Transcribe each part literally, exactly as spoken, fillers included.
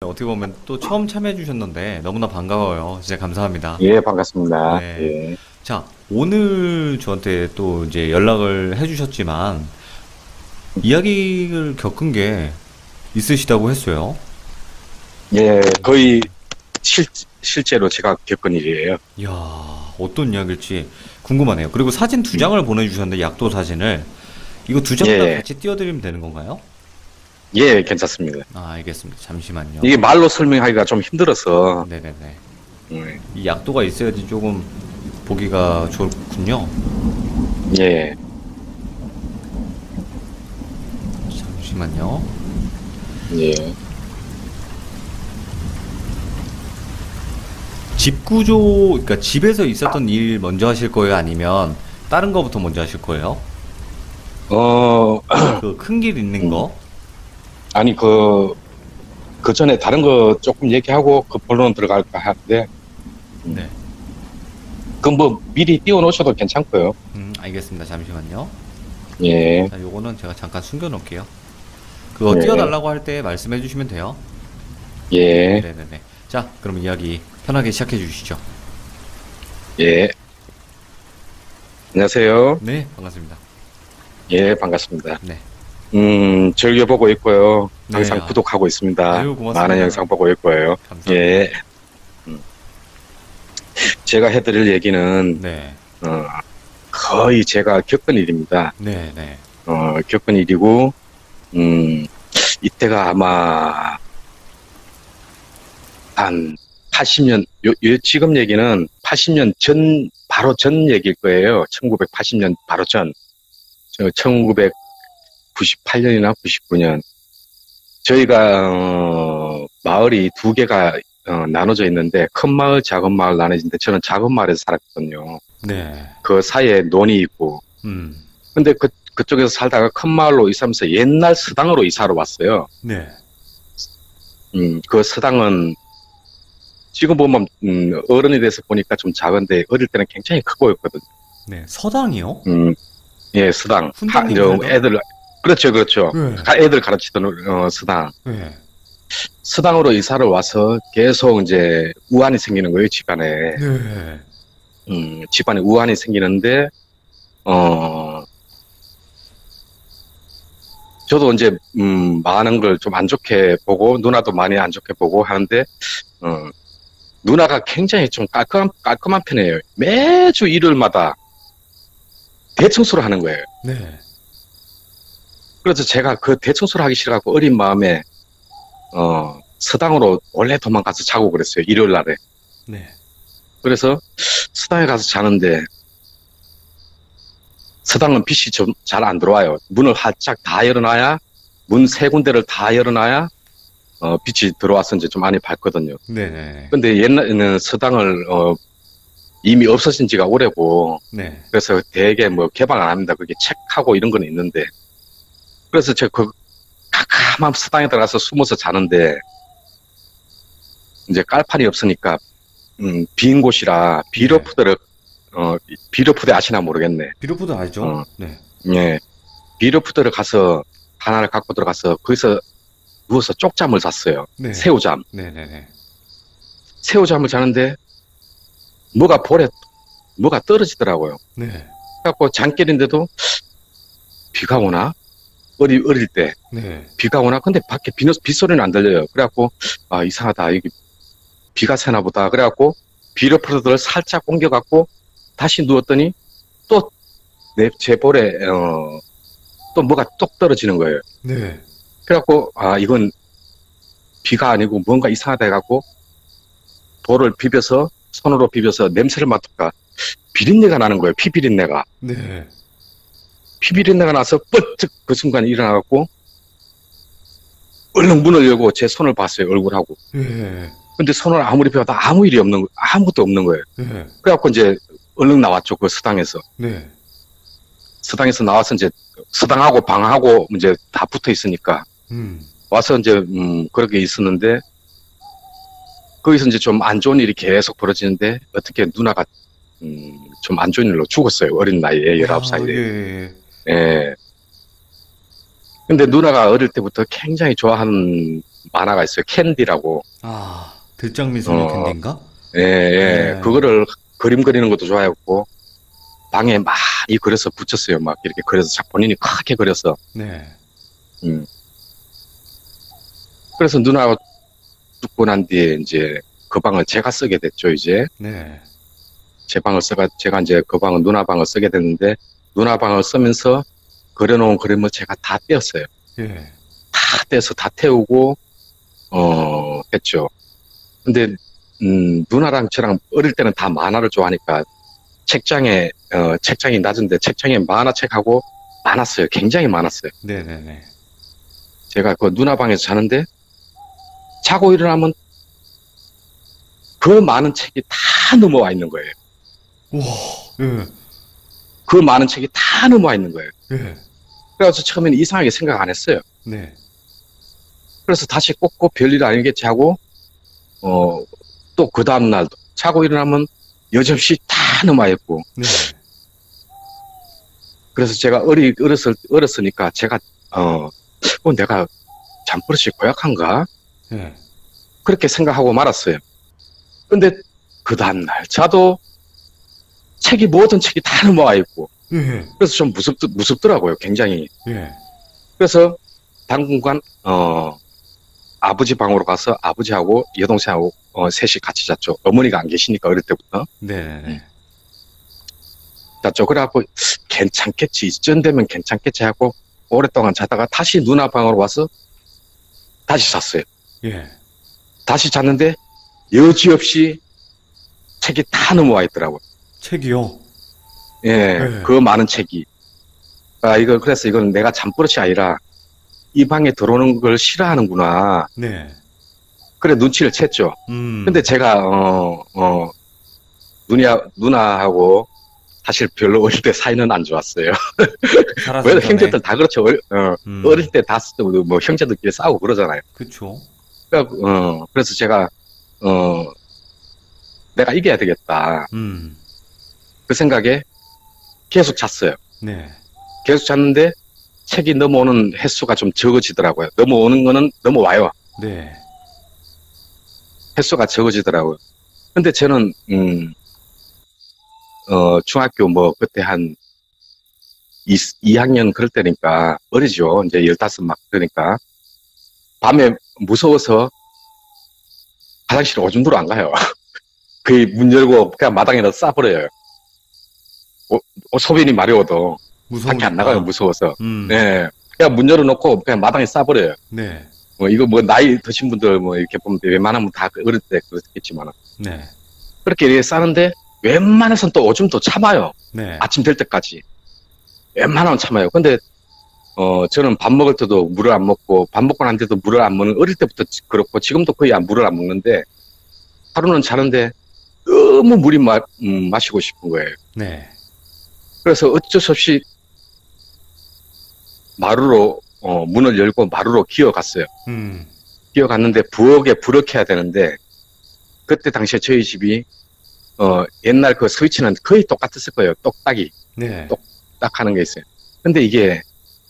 어떻게 보면 또 처음 참여해 주셨는데 너무나 반가워요. 진짜 감사합니다. 예, 반갑습니다. 네. 예. 자, 오늘 저한테 또 이제 연락을 해 주셨지만 이야기를 겪은 게 있으시다고 했어요. 예, 거의 실, 실제로 제가 겪은 일이에요. 이야, 어떤 이야기일지 궁금하네요. 그리고 사진 두 장을 보내주셨는데 약도 사진을 이거 두 장 다 예, 같이 띄워드리면 되는 건가요? 예, 괜찮습니다. 아, 알겠습니다. 잠시만요. 이게 말로 설명하기가 좀 힘들어서, 네네네. 음, 이 약도가 있어야지 조금 보기가 좋군요. 예, 잠시만요. 예. 집 구조, 그러니까 집에서 있었던 일 먼저 하실 거예요? 아니면 다른 거부터 먼저 하실 거예요? 어, 그 큰 길 있는 음, 거? 아니, 그, 그 전에 다른 거 조금 얘기하고 그 본론 들어갈까 하는데, 음, 네. 그 뭐 미리 띄워놓으셔도 괜찮고요. 음, 알겠습니다. 잠시만요. 예, 자, 요거는 제가 잠깐 숨겨 놓을게요. 그거 예, 띄워달라고 할 때 말씀해 주시면 돼요. 예, 네네네. 자, 그럼 이야기 편하게 시작해 주시죠. 예. 안녕하세요. 네, 반갑습니다. 예, 반갑습니다. 네. 음, 즐겨보고 있고요. 네, 항상 아, 구독하고 있습니다. 아유, 많은 고맙습니다. 영상 보고 있고요. 감사합니다. 예, 음, 제가 해드릴 얘기는, 네, 어, 거의 제가 겪은 일입니다. 네, 네. 어, 겪은 일이고, 음, 이때가 아마 한 팔십 년, 요, 요 지금 얘기는 팔십 년 전, 바로 전 얘기일 거예요. 천구백팔십 년 바로 전. 저 천구백구십팔 년이나 구십구 년. 저희가 어, 마을이 두 개가 어, 나눠져 있는데 큰 마을, 작은 마을 나눠지는데 저는 작은 마을에서 살았거든요. 네. 그 사이에 논이 있고. 음, 근데 그 그쪽에서 살다가 큰 마을로 이사하면서 옛날 서당으로 이사를 왔어요. 네. 음, 그 서당은 지금 보면 음, 어른이 돼서 보니까 좀 작은데 어릴 때는 굉장히 크고 보였거든요. 네. 서당이요? 음, 예, 서당. 하, 훈장님 저 서당? 애들 그렇죠, 그렇죠. 네. 가- 애들 가르치던 어, 서당. 네. 서당으로 이사를 와서 계속 이제 우환이 생기는 거예요, 집안에. 네. 음, 집안에 우환이 생기는데, 어, 저도 이제, 음, 많은 걸 좀 안 좋게 보고, 누나도 많이 안 좋게 보고 하는데, 어, 누나가 굉장히 좀 깔끔한, 깔끔한 편이에요. 매주 일요일마다 대청소를 하는 거예요. 네. 그래서 제가 그 대청소를 하기 싫어갖고 어린 마음에, 어, 서당으로 원래 도망가서 자고 그랬어요, 일요일 날에. 네. 그래서 서당에 가서 자는데, 서당은 빛이 좀 잘 안 들어와요. 문을 활짝 다 열어놔야, 문 세 군데를 다 열어놔야, 어, 빛이 들어와서 이제 좀 안이 밝거든요. 네. 네. 근데 옛날에는 서당을, 어, 이미 없어진 지가 오래고, 네. 그래서 대개 뭐 개방 안 합니다. 그게 책하고 이런 건 있는데. 그래서 제가 그 캄캄한 서당에 들어가서 숨어서 자는데, 이제 깔판이 없으니까, 음, 빈 곳이라 네. 비료푸드를, 어, 비료푸드 아시나 모르겠네. 비료푸드 알죠? 어, 네. 예. 비료푸드를 가서 하나를 갖고 들어가서 거기서 누워서 쪽잠을 잤어요. 네. 새우잠. 네. 네. 네. 새우잠을 자는데 뭐가 볼에 뭐가 떨어지더라고요. 네. 그래갖고 잠결인데도 비가 오나? 어리, 어릴 때 네. 비가 오나? 근데 밖에 비, 빗소리는 안 들려요. 그래갖고 아 이상하다. 이게 비가 새나 보다. 그래갖고 비료푸드를 살짝 옮겨갖고 다시 누웠더니 또 내 제 볼에 어, 또 뭐가 똑 떨어지는 거예요. 네. 그래갖고 아 이건 비가 아니고 뭔가 이상하다 해갖고 볼을 비벼서 손으로 비벼서 냄새를 맡을까 비린내가 나는 거예요. 피 비린내가. 네. 피 비린내가 나서 뻗쩍 그 순간 일어나갖고 얼른 문을 열고 제 손을 봤어요. 얼굴하고. 네. 근데 손을 아무리 펴도 아무 일이 없는 거- 아무것도 없는 거예요. 네. 그래갖고 이제 얼른 나왔죠. 그 서당에서. 네. 서당에서 나와서 이제 서당하고 방하고 이제 다 붙어 있으니까 음. 와서 이제 음 그렇게 있었는데 거기서 이제 좀 안 좋은 일이 계속 벌어지는데 어떻게 누나가 음 좀 안 좋은 일로 죽었어요. 어린 나이에 아, 열아홉 살에. 예. 예. 근데 누나가 어릴 때부터 굉장히 좋아하는 만화가 있어요. 캔디라고. 아, 들장미소녀 어, 캔디인가? 예, 예. 네. 그거를 그림 그리는 것도 좋아했고, 방에 많이 그려서 붙였어요. 막 이렇게 그려서 자- 본인이 크게 그려서. 네. 음. 그래서 누나가 죽고 난 뒤에 이제 그 방을 제가 쓰게 됐죠, 이제. 네. 제 방을 써가, 제가 이제 그 방은 누나 방을 쓰게 됐는데, 누나 방을 쓰면서 그려놓은 그림을 제가 다 떼었어요. 예. 다 떼서 다 태우고, 어, 했죠. 근데, 음, 누나랑 저랑 어릴 때는 다 만화를 좋아하니까, 책장에, 어, 책장이 낮은데 책장에 만화책하고 많았어요. 굉장히 많았어요. 네네네. 제가 그 누나 방에서 자는데, 자고 일어나면 그 많은 책이 다 넘어와 있는 거예요. 우와. 예. 그 많은 책이 다 넘어와 있는 거예요. 예. 그래서 처음에는 이상하게 생각 안 했어요. 네. 그래서 다시 꼭꼭 별일 아니겠지 하고, 어, 또 그 다음날 자고 일어나면 여점시 다 넘어와 있고, 네. 그래서 제가 어리, 어렸을, 어렸으니까 제가, 어, 어, 내가 잠버릇이 고약한가? 예. 그렇게 생각하고 말았어요. 근데 그 다음날 자도 책이, 모든 책이 다 넘어와 있고, 예. 그래서 좀 무섭, 무섭더라고요, 굉장히. 예. 그래서 당분간, 어, 아버지 방으로 가서 아버지하고 여동생하고 어, 셋이 같이 잤죠. 어머니가 안 계시니까 어릴 때부터. 네네네. 잤죠. 그래갖고 괜찮겠지. 이쯤 되면 괜찮겠지 하고 오랫동안 자다가 다시 누나 방으로 와서 다시 잤어요. 예. 다시 잤는데 여지없이 책이 다 넘어와 있더라고요. 책이요. 예, 네. 그 많은 책이. 아, 이거, 그래서 이건 내가 잠버릇이 아니라 이 방에 들어오는 걸 싫어하는구나. 네. 그래, 눈치를 챘죠. 음. 근데 제가, 어, 어, 누나, 누나하고 사실 별로 어릴 때 사이는 안 좋았어요. 살아서 왜 전에. 형제들 다 그렇죠. 어릴, 어, 음. 어릴 때 다, 뭐, 형제들끼리 싸우고 그러잖아요. 그쵸. 그래서, 어, 그래서 제가, 어, 내가 이겨야 되겠다. 음. 그 생각에 계속 잤어요. 네. 계속 잤는데 책이 넘어오는 횟수가 좀 적어지더라고요. 넘어오는 거는 넘어와요. 네. 횟수가 적어지더라고요. 근데 저는, 음, 어, 중학교 뭐, 그때 한, 이 학년 그럴 때니까, 어리죠. 이제 열다섯 막, 그러니까. 밤에 무서워서 화장실 오줌 들어 안 가요. 그 문 열고 그냥 마당에다 싸버려요. 오, 오, 소변이 마려워도. 무서우니까. 밖에 안 나가요, 무서워서. 음. 네. 그냥 문 열어놓고 그냥 마당에 싸버려요. 네. 뭐, 이거 뭐, 나이 드신 분들 뭐, 이렇게 보면 웬만하면 다 어릴 때 그렇겠지만. 네. 그렇게 이렇게 싸는데, 웬만해서는 또 오줌도 참아요. 네. 아침 될 때까지. 웬만하면 참아요. 근데, 어, 저는 밥 먹을 때도 물을 안 먹고, 밥 먹고 난 뒤에도 물을 안 먹는, 어릴 때부터 그렇고, 지금도 거의 안 물을 안 먹는데, 하루는 자는데, 너무 물이 마, 음, 마시고 싶은 거예요. 네. 그래서 어쩔 수 없이, 마루로, 어, 문을 열고 마루로 기어갔어요. 음. 기어갔는데, 부엌에 불을 켜야 되는데, 그때 당시에 저희 집이, 어, 옛날 그 스위치는 거의 똑같았을 거예요. 똑딱이. 네. 똑- 딱 하는 게 있어요. 근데 이게,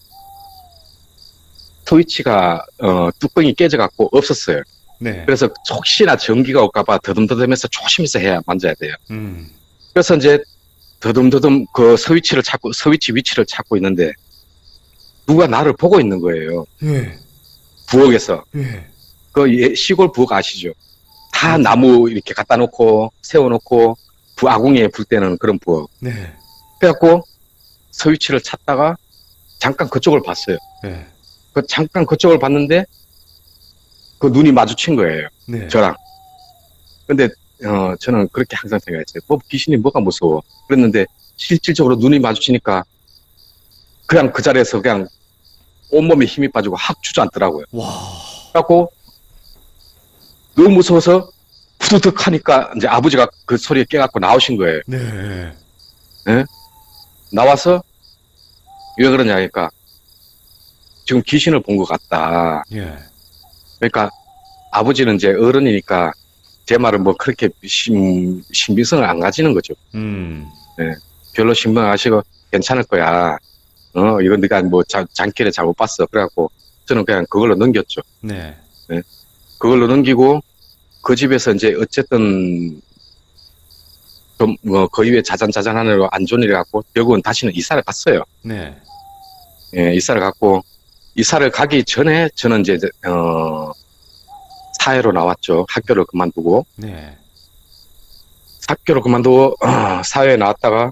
스위치가, 어, 뚜껑이 깨져갖고 없었어요. 네. 그래서 혹시나 전기가 올까봐 더듬더듬해서 조심해서 해야 만져야 돼요. 음. 그래서 이제 더듬더듬 그 스위치를 찾고, 스위치 위치를 찾고 있는데, 누가 나를 보고 있는 거예요. 예. 부엌에서. 예. 그 예- 시골 부엌 아시죠? 다 나무 이렇게 갖다 놓고, 세워놓고, 부, 아궁이에 불 때는 그런 부엌. 네. 그래갖고, 스위치를 찾다가, 잠깐 그쪽을 봤어요. 예. 그 잠깐 그쪽을 봤는데, 그 눈이 마주친 거예요. 네. 저랑. 근데, 어, 저는 그렇게 항상 생각했어요. 뭐, 귀신이 뭐가 무서워. 그랬는데, 실질적으로 눈이 마주치니까, 그냥 그 자리에서 그냥 온몸에 힘이 빠지고 확 주저앉더라고요. 와. 그래갖고, 너무 무서워서, 푸드득 하니까, 이제 아버지가 그 소리에 깨갖고 나오신 거예요. 네. 나와서, 왜 그러냐, 하니까, 지금 귀신을 본 것 같다. 예. 그러니까, 아버지는 이제 어른이니까, 제 말을 뭐 그렇게 신, 신빙성을 안 가지는 거죠. 음. 별로 신경 안 하시고 괜찮을 거야. 어, 이거 네가 뭐 자, 장기를 잘못 봤어. 그래갖고 저는 그냥 그걸로 넘겼죠. 네. 네. 그걸로 넘기고 그 집에서 이제 어쨌든 좀 뭐 거의 왜 자잔자잔하느라 안 좋은 일이 갖고 결국은 다시는 이사를 갔어요. 네. 예, 이사를 갔고 이사를 가기 전에 저는 이제 어 사회로 나왔죠. 학교를 그만두고 네. 학교를 그만두고 어, 사회에 나왔다가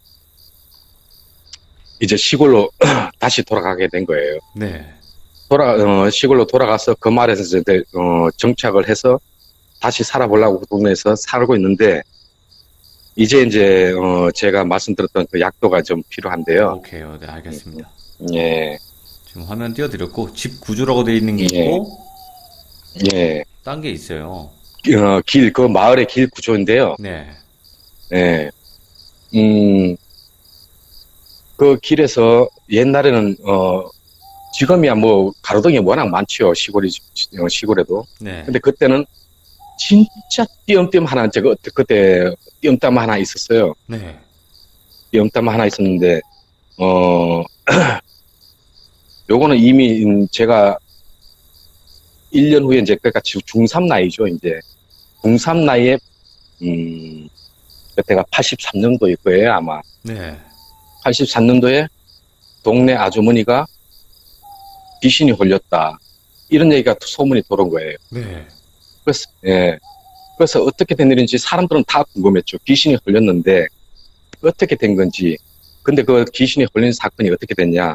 이제 시골로 다시 돌아가게 된 거예요. 네. 돌아 어, 시골로 돌아가서 그 마을에서 이제 어, 정착을 해서 다시 살아보려고 그 동네에서 살고 있는데 이제 이제 어, 제가 말씀드렸던 그 약도가 좀 필요한데요. 오케이요. 네, 알겠습니다. 예, 지금 화면 띄워드렸고 집 구조라고 되어 있는 게 예. 있고 예, 딴 게 있어요. 어, 길, 그 마을의 길 구조인데요. 네. 예, 음, 그 길에서 옛날에는 어, 지금이야 뭐 가로등이 워낙 많지요. 시골이 어, 시골에도. 네. 근데 그때는 진짜 띄엄띄엄 하나 제가 그때 띄엄담 하나 있었어요. 네. 띄엄담 하나 있었는데 어 요거는 이미 음, 제가 일 년 후에 이제 그러니까 중삼 나이죠. 이제 중삼 나이에 음 그때가 팔십삼 년도일 거예요 아마. 네. 팔십삼 년도에 동네 아주머니가 귀신이 홀렸다 이런 얘기가 소문이 돌은 거예요. 네. 그래서 예 그래서 어떻게 된 일인지 사람들은 다 궁금했죠. 귀신이 홀렸는데 어떻게 된 건지. 근데 그 귀신이 홀린 사건이 어떻게 됐냐?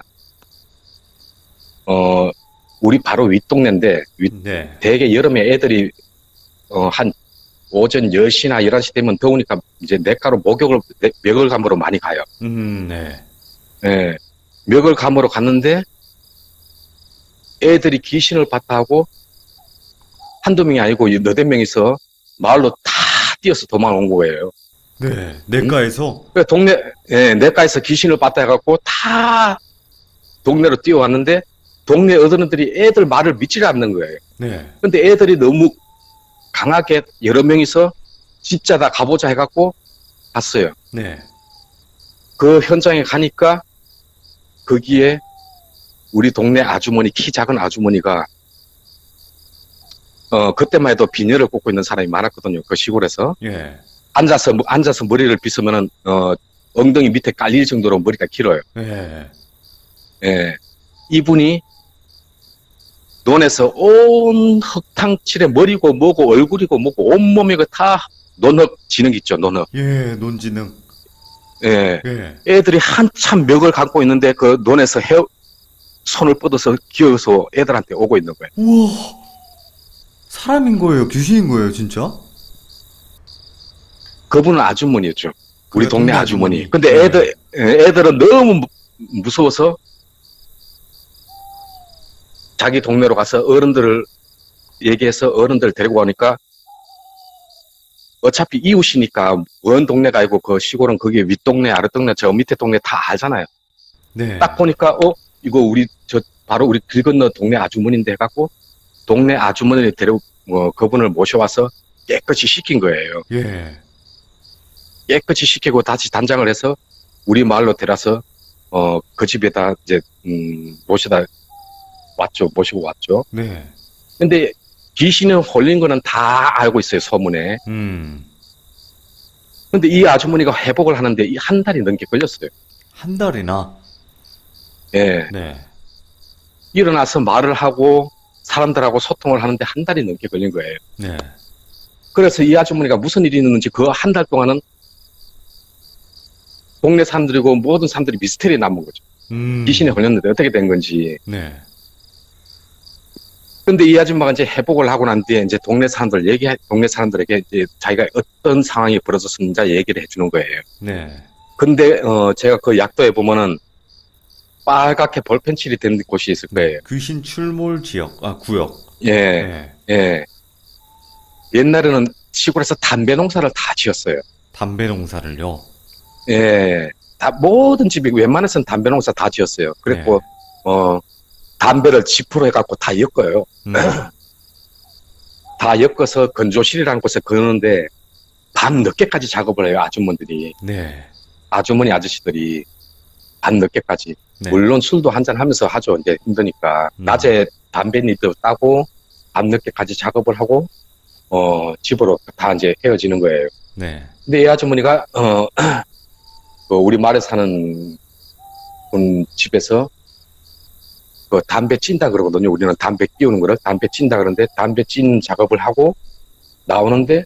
어 우리 바로 윗동네인데 윗, 네. 대개 여름에 애들이 어, 한 오전 열 시나 열한 시 되면 더우니까 이제 냇가로 목욕을 멱을 감으로 많이 가요. 음, 네. 예. 멱을 감으로 갔는데 애들이 귀신을 봤다 하고 한두 명이 아니고 너댓 명이서 마을로 다 뛰어서 도망온 거예요. 네. 냇가에서 그 동네, 예, 냇가에서 귀신을 봤다 해갖고 다 동네로 뛰어왔는데 동네 어른들이 애들 말을 믿지 않는 거예요. 네. 근데 애들이 너무 강하게 여러 명이서 진짜 다 가보자 해갖고 갔어요. 네. 그 현장에 가니까 거기에 우리 동네 아주머니, 키 작은 아주머니가 어 그때만 해도 비녀를 꽂고 있는 사람이 많았거든요. 그 시골에서 예. 앉아서 앉아서 머리를 빗으면은 어 엉덩이 밑에 깔릴 정도로 머리가 길어요. 예. 예, 이분이 논에서 온 흙탕칠에 머리고 뭐고 얼굴이고 뭐고 온몸이 그 다 논흙 진흙 있죠, 논흙. 예, 논지능. 예, 예. 애들이 한참 멱을 감고 있는데 그 논에서 해 손을 뻗어서 기어서 애들한테 오고 있는 거예요. 우와. 사람인 거예요? 귀신인 거예요, 진짜? 그분은 아주머니였죠. 우리 그래, 동네 동네 아주머니. 아주머니. 근데 네. 애들, 예, 애들은 너무 무- 무서워서 자기 동네로 가서 어른들을 얘기해서 어른들 데리고 가니까 어차피 이웃이니까 먼 동네가 아니고 그 시골은 거기 윗동네, 아랫동네, 저 밑에 동네 다 알잖아요. 네. 딱 보니까 어 이거 우리 저 바로 우리 길 건너 동네 아주머니인데 해갖고 동네 아주머니를 데리고 뭐 그분을 모셔와서 깨끗이 씻긴 거예요. 예. 깨끗이 씻기고 다시 단장을 해서 우리 마을로 데려서 어 그 집에다 이제 음 모셔다 왔죠. 모시고 왔죠. 네. 근데 귀신을 홀린 거는 다 알고 있어요, 소문에. 음. 근데 이 아주머니가 회복을 하는데 이 한 달이 넘게 걸렸어요. 한 달이나. 예. 네. 일어나서 말을 하고 사람들하고 소통을 하는데 한 달이 넘게 걸린 거예요. 네. 그래서 이 아주머니가 무슨 일이 있는지 그 한 달 동안은 동네 사람들이고 모든 사람들이 미스터리 남은 거죠. 음. 귀신이 걸렸는데 어떻게 된 건지. 네. 근데 이 아줌마가 이제 회복을 하고 난 뒤에 이제 동네 사람들 얘기, 동네 사람들에게 이제 자기가 어떤 상황이 벌어졌는지 얘기를 해주는 거예요. 네. 근데, 어, 제가 그 약도에 보면은 빨갛게 볼펜칠이 된 곳이 있을 거예요. 귀신 출몰 지역, 아, 구역. 예, 네. 예. 옛날에는 시골에서 담배 농사를 다 지었어요. 담배 농사를요. 예. 다, 모든 집이 웬만해서는 담배 농사 다 지었어요. 그랬고, 네. 어, 담배를 지프로 해갖고 다 엮어요. 음. 다 엮어서 건조실이라는 곳에 거는데 밤 늦게까지 작업을 해요, 아주머니들이. 네. 아주머니 아저씨들이. 밤늦게까지. 네. 물론 술도 한잔 하면서 하죠. 이제 힘드니까. 음. 낮에 담뱃잎도 따고, 밤늦게까지 작업을 하고, 어, 집으로 다 이제 헤어지는 거예요. 네. 근데 이 아주머니가, 어, 그 우리 마을에 사는 분 집에서 그 담배 찐다 그러거든요. 우리는 담배 끼우는 거를 담배 찐다 그러는데 담배 찐 작업을 하고 나오는데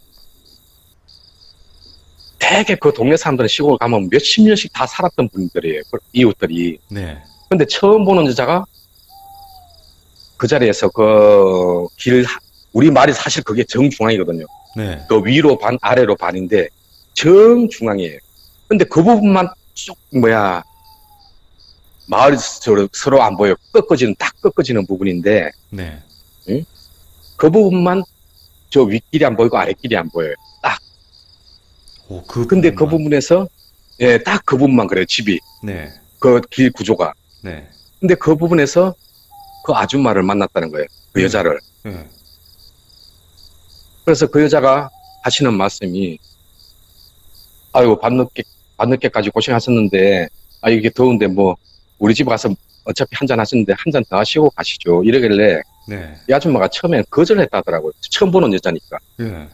되게 그 동네 사람들은 시골 가면 몇십 년씩 다 살았던 분들이에요. 그 이웃들이. 네. 근데 처음 보는 여자가 그 자리에서 그 길, 우리 마을이 사실 그게 정중앙이거든요. 네. 그 위로 반, 아래로 반인데 정중앙이에요. 근데 그 부분만 쭉 뭐야 마을이 서로, 서로 안 보여. 꺾어지는, 딱 꺾어지는 부분인데, 네. 응? 그 부분만 저 윗길이 안 보이고 아랫길이 안 보여요. 딱. 오, 그 근데 그 부분만. 부분에서, 예, 딱 그 부분만 그래요, 집이. 네. 그 길 구조가. 네. 근데 그 부분에서 그 아줌마를 만났다는 거예요. 그 네. 여자를. 네. 그래서 그 여자가 하시는 말씀이, 아이고, 밤늦게, 밤늦게까지 고생하셨는데, 아, 이게 더운데 뭐, 우리 집 가서 어차피 한잔 하셨는데 한 잔 더 하시고 가시죠. 이러길래 네. 이 아줌마가 처음엔 거절했다더라고요. 처음 보는 여자니까. 예.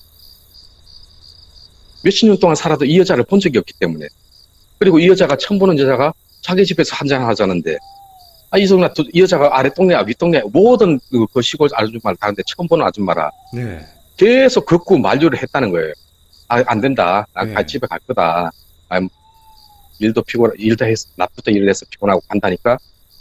몇십 년 동안 살아도 이 여자를 본 적이 없기 때문에. 그리고 이 여자가 처음 보는 여자가 자기 집에서 한잔 하자는데, 아, 이 동네, 이 여자가 아래 동네, 윗 동네, 모든 그, 그 시골 아줌마를 다는데 처음 보는 아줌마라 네. 계속 걷고 만류를 했다는 거예요. 아, 안 된다. 나 네. 갈 집에 갈 거다. 아, 일도 피곤, 일도 했, 낮부터 일을 해서 피곤하고 간다니까.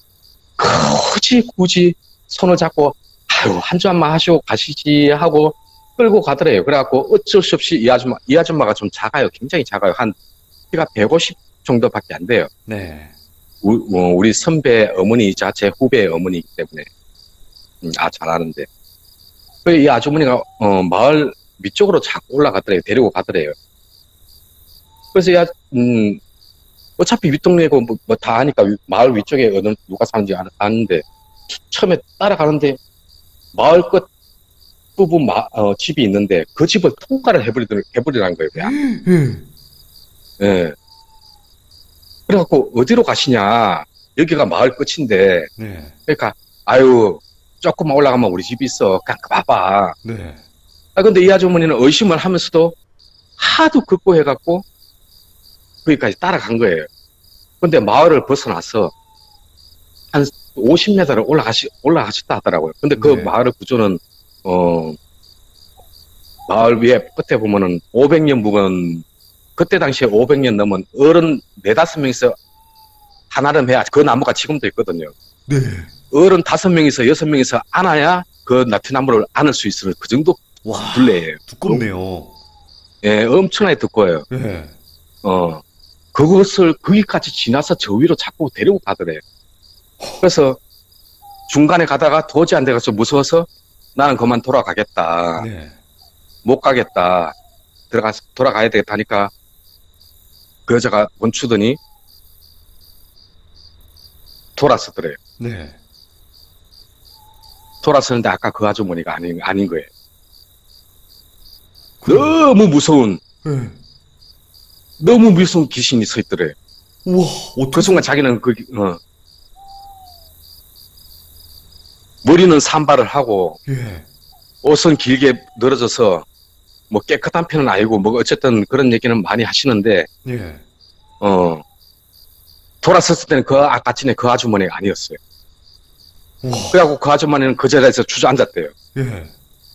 굳이, 굳이 손을 잡고, 아유, 한 잔만 하시고 가시지 하고 끌고 가더래요. 그래갖고 어쩔 수 없이 이 아줌마, 이 아줌마가 좀 작아요. 굉장히 작아요. 한 키가 백오십 정도밖에 안 돼요. 네. 우, 어, 우리 선배 어머니이자 제 후배 어머니이기 때문에. 음, 아, 잘 아는데. 그래서 이 아주머니가, 어, 마을 위쪽으로 자꾸 올라가더래요. 데리고 가더래요. 그래서 야, 음, 어차피 윗동네고 뭐, 뭐 다 아니까 위- 마을 위쪽에 어느 누가 사는지 아, 아는데 처음에 따라가는데 마을 끝 부분 마, 어, 집이 있는데 그 집을 통과를 해버리더 해버리라는 거예요. 그냥. 예. 예. 그래갖고 어디로 가시냐? 여기가 마을 끝인데 네. 그러니까 아유 조금만 올라가면 우리 집이 있어. 그냥 봐봐. 네. 아 근데 이 아주머니는 의심을 하면서도 하도 걷고 해갖고 거기까지 따라간 거예요. 근데 마을을 벗어나서 한 오십 미터를 올라가시, 올라가셨다 하더라고요. 근데 그 네. 마을의 구조는, 어, 마을 위에 끝에 보면은 오백 년 부분, 그때 당시에 오백 년 넘은 어른 네다섯 명이서 하나름 해야 그 나무가 지금도 있거든요. 네. 어른 다섯 명이서 여섯 명이서 안아야 그 나티나무를 안을 수 있을 그 정도 와. 둘레예요. 두껍네요. 예, 엄청나게 두꺼워요. 예. 어, 그것을 거기까지 지나서 저 위로 자꾸 데리고 가더래요. 그래서 중간에 가다가 도저히 안 돼가서 무서워서 나는 그만 돌아가겠다. 네. 못 가겠다. 들어가, 돌아가야 되겠다 하니까 그 여자가 멈추더니 돌아서더래요. 네. 돌아서는데 아까 그 아주머니가 아닌, 아닌 거예요. 너무 무서운, 예. 너무 무서운 귀신이 서 있더래요. 우와. 그 어떻게 순간 자기는 그, 어, 머리는 산발을 하고 예. 옷은 길게 늘어져서 뭐 깨끗한 편은 아니고 뭐 어쨌든 그런 얘기는 많이 하시는데 예. 어 돌아섰을 때는 그 아까 전에 그 아주머니가 아니었어요. 우와. 그래갖고 그 아주머니는 그 자리에서 주저앉았대요. 예.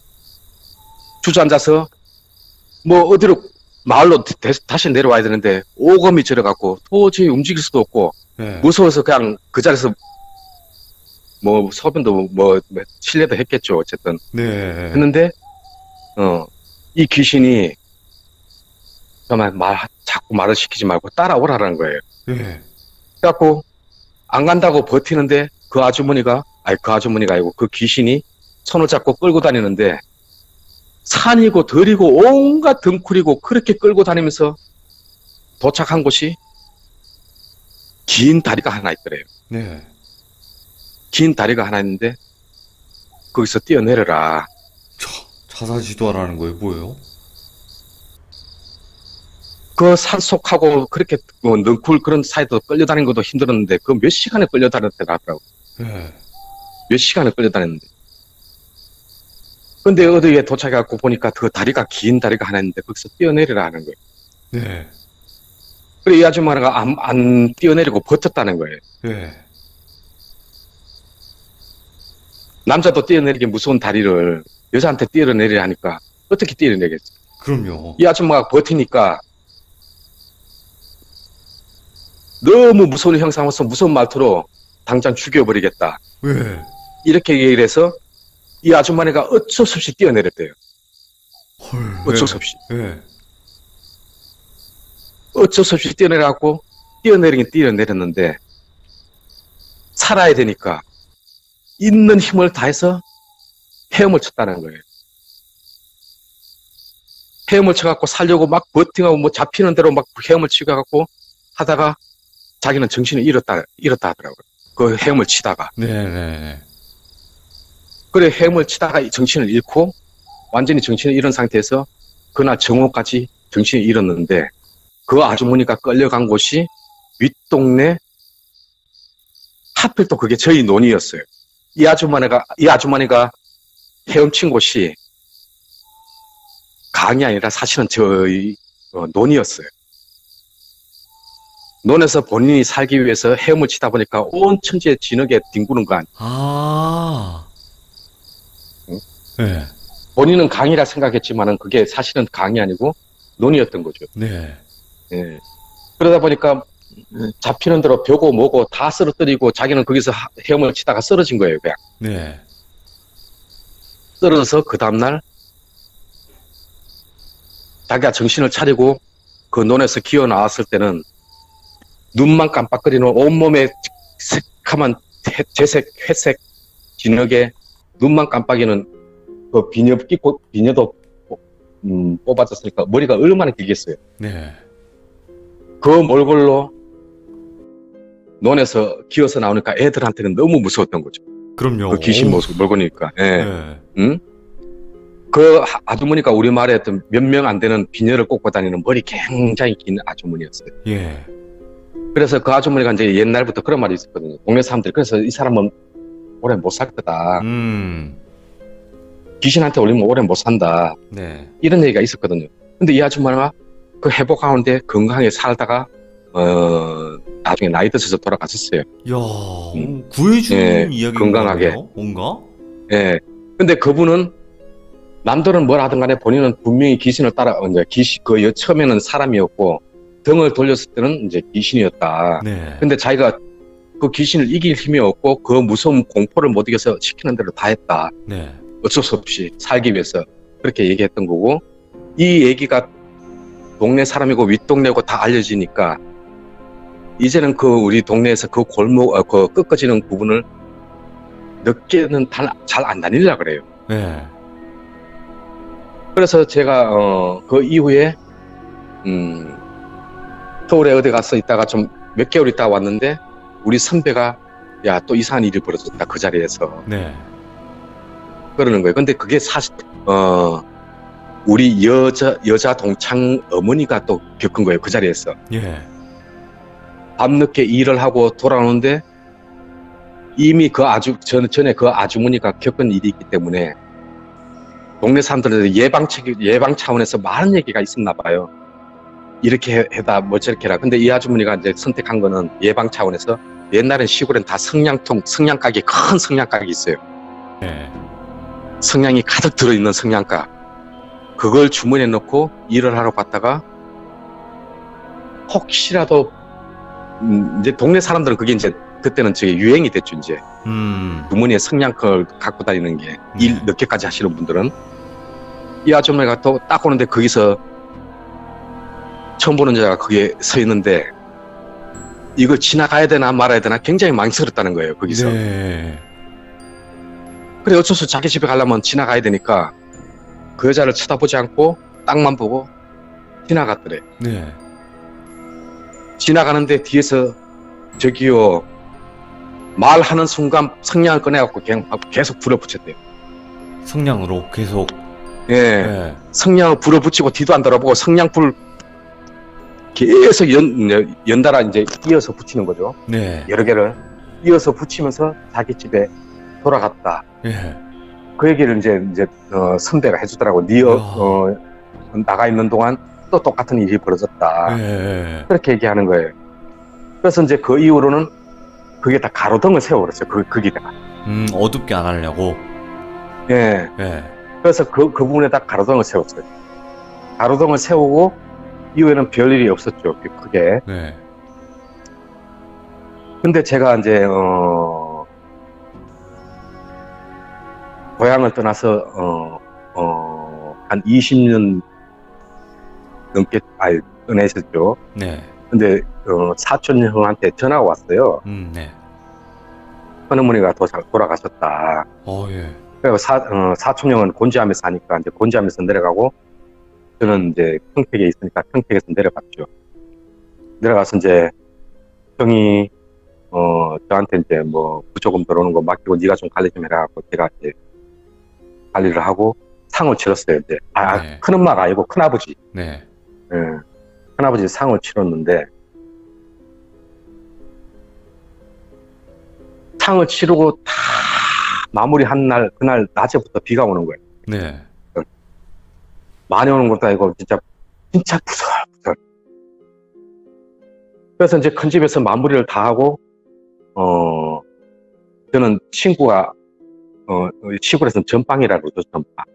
주저앉아서 뭐 어디로 마을로 대- 다시 내려와야 되는데 오금이 저려갖고 도저히 움직일 수도 없고 예. 무서워서 그냥 그 자리에서 뭐 소변도 뭐 실례도 했겠죠. 어쨌든 네. 했는데 어 이 귀신이 정말 말 자꾸 말을 시키지 말고 따라오라는 거예요. 예. 그래갖고 안 간다고 버티는데 그 아주머니가 아니 그 아주머니가 아니고 그 귀신이 손을 잡고 끌고 다니는데 산이고 들이고 온갖 덩쿨이고 그렇게 끌고 다니면서 도착한 곳이 긴 다리가 하나 있더래요. 네. 긴 다리가 하나 있는데 거기서 뛰어내려라. 자, 자살지도하라는 거예요, 뭐예요? 그 산속하고 그렇게 뭐 넝쿨 그런 사이도 끌려다니는 것도 힘들었는데 그 몇 시간에 끌려다녔더라고. 예. 몇 시간을 끌려다녔는데. 근데 어디에 도착해갖고 보니까 그 다리가 긴 다리가 하나 있는데 거기서 뛰어내리라 하는 거예요. 네. 그래 이 아줌마가 안, 안 뛰어내리고 버텼다는 거예요. 예. 남자도 뛰어내리기 무서운 다리를 여자한테 뛰어내리라 하니까 어떻게 뛰어내리겠어. 그럼요. 이 아줌마가 버티니까 너무 무서운 형상으로서 무서운 말투로 당장 죽여버리겠다. 예. 이렇게 얘기를 해서 이 아줌마네가 어쩔 수 없이 뛰어내렸대요. 헐. 어쩔 예. 수 없이. 예. 어쩔 수 없이 뛰어내려갖고 뛰어내리긴 뛰어내렸는데 살아야 되니까 있는 힘을 다해서 헤엄을 쳤다는 거예요. 헤엄을 쳐갖고 살려고 막 버팅하고 뭐 잡히는 대로 막 헤엄을 치갖고 하다가 자기는 정신을 잃었다, 잃었다 하더라고요. 그 헤엄을 치다가. 네네네. 그래, 헤엄을 치다가 정신을 잃고 완전히 정신을 잃은 상태에서 그날 정오까지 정신을 잃었는데 그 아주머니가 끌려간 곳이 윗동네 하필 또 그게 저희 논이었어요. 이 아주머니가, 이 아주머니가 헤엄친 곳이 강이 아니라 사실은 저희 어, 논이었어요. 논에서 본인이 살기 위해서 헤엄을 치다 보니까 온 천지에 진흙에 뒹구는 거 아니에요. 아. 응? 네. 본인은 강이라 생각했지만은 그게 사실은 강이 아니고 논이었던 거죠. 네. 예. 그러다 보니까 잡히는 대로 벼고 뭐고 다 쓰러뜨리고 자기는 거기서 하- 헤엄을 치다가 쓰러진 거예요, 그냥. 네. 쓰러져서 그 다음날 자기가 정신을 차리고 그 논에서 기어 나왔을 때는 눈만 깜빡거리는 온몸에 새카만 회- 재색, 회색 진흙에 눈만 깜빡이는 그 비녀 끼고 비녀도 음, 뽑아졌으니까 머리가 얼마나 길겠어요. 네. 그 몰골로 논에서 기어서 나오니까 애들한테는 너무 무서웠던 거죠. 그럼요. 그 귀신 모습 몰골이니까. 예. 네. 응? 그 하- 아주머니가 우리말에 어떤 몇 명 안 되는 비녀를 꽂고 다니는 머리 굉장히 긴 아주머니였어요. 예. 그래서 그 아주머니가 이제 옛날부터 그런 말이 있었거든요. 동네 사람들이. 그래서 이 사람은 오래 못 살 거다. 음. 귀신한테 올리면 오래 못 산다. 네. 이런 얘기가 있었거든요. 근데 이 아줌마가 그 회복하는데 건강하게 살다가 어 나중에 나이 드셔서 돌아가셨어요. 야, 음. 구해주는 예, 이야기인 건강하게. 거네요, 뭔가? 예. 근데 그분은 남들은 뭘 하든 간에 본인은 분명히 귀신을 따라 이제 귀신 그 여- 처음에는 사람이었고 등을 돌렸을 때는 이제 귀신이었다. 네. 근데 자기가 그 귀신을 이길 힘이 없고 그 무서운 공포를 못 이겨서 시키는 대로 다 했다. 네. 어쩔 수 없이 살기 위해서 그렇게 얘기했던 거고 이 얘기가 동네 사람이고 윗동네고 다 알려지니까 이제는 그 우리 동네에서 그 골목 어, 그 꺾어지는 부분을 늦게는 잘 안 다니려 그래요. 네. 그래서 제가 어, 그 이후에 음, 서울에 어디 가서 있다가 좀 몇 개월 있다가 왔는데 우리 선배가 야 또 이상한 일이 벌어졌다 그 자리에서 네. 그러는 거예요. 근데 그게 사실 어 우리 여자 여자 동창 어머니가 또 겪은 거예요. 그 자리에서 예. 밤늦게 일을 하고 돌아오는데 이미 그 아주 전 전에 그 아주머니가 겪은 일이 있기 때문에 동네 사람들은 예방책 예방 차원에서 많은 얘기가 있었나 봐요. 이렇게 해- 해다 뭐 저렇게 해라. 근데 이 아주머니가 이제 선택한 거는 예방 차원에서 옛날엔 시골엔 다 성냥통 성냥가게 큰 성냥가게 있어요. 네. 성냥이 가득 들어있는 성냥가 그걸 주머니에 넣고 일을 하러 갔다가 혹시라도 음, 이제 동네 사람들은 그게 이제 그때는 저게 유행이 됐죠. 이제 음. 주머니에 성냥걸 갖고 다니는 게 일 네. 늦게까지 하시는 분들은 이 아줌마가 또 딱 오는데 거기서 처음 보는 여자가 거기에 서 있는데 이걸 지나가야 되나 말아야 되나 굉장히 망설였다는 거예요. 거기서 네. 그래 어쩔 수 없이 자기 집에 가려면 지나가야 되니까 그 여자를 쳐다보지 않고 땅만 보고 지나갔더래. 네. 지나가는데 뒤에서 저기요 말하는 순간 성냥을 꺼내갖고 그냥 계속 불어붙였대요. 성냥으로 계속. 예, 네. 성냥을 불어붙이고 뒤도 안 돌아보고 성냥불 계속 연, 연달아 이제 이어서 붙이는 거죠. 네. 여러 개를 이어서 붙이면서 자기 집에 돌아갔다. 예. 그 얘기를 이제, 이제, 어, 선배가 해주더라고. 니, 어, 어, 나가 있는 동안 또 똑같은 일이 벌어졌다. 예. 그렇게 얘기하는 거예요. 그래서 이제 그 이후로는 그게 다 가로등을 세워버렸어요. 그, 거기다가. 음, 어둡게 안 하려고. 예. 예. 그래서 그, 그 부분에다 가로등을 세웠어요. 가로등을 세우고, 이후에는 별일이 없었죠. 크게. 네. 근데 제가 이제, 어, 고향을 떠나서, 어, 어, 한 이십 년 넘게, 아니, 떠나 있었죠. 네. 근데, 어, 사촌 형한테 전화가 왔어요. 음, 네. 큰어머니가 도사, 돌아가셨다. 어, 예. 그리고 사, 어, 사촌 형은 곤지암에 사니까 이제 곤지암에서 내려가고, 저는 이제 평택에 있으니까 평택에서 내려갔죠. 내려가서 이제, 형이, 어, 저한테 이제 뭐, 부조금 들어오는 거 맡기고, 네가 좀 관리 좀 해라고, 제가 이제, 관리를 하고, 상을 치렀어요, 이제. 아, 네. 큰엄마가 아니고, 큰아버지. 네. 예. 큰아버지 상을 치렀는데, 상을 치르고 다 마무리한 날, 그날 낮에부터 비가 오는 거예요. 네. 많이 오는 것도 아니고, 진짜, 진짜 부설부설. 그래서 이제 큰 집에서 마무리를 다 하고, 어, 저는 친구가, 어, 시골에서는 전빵이라고 그러죠, 전빵.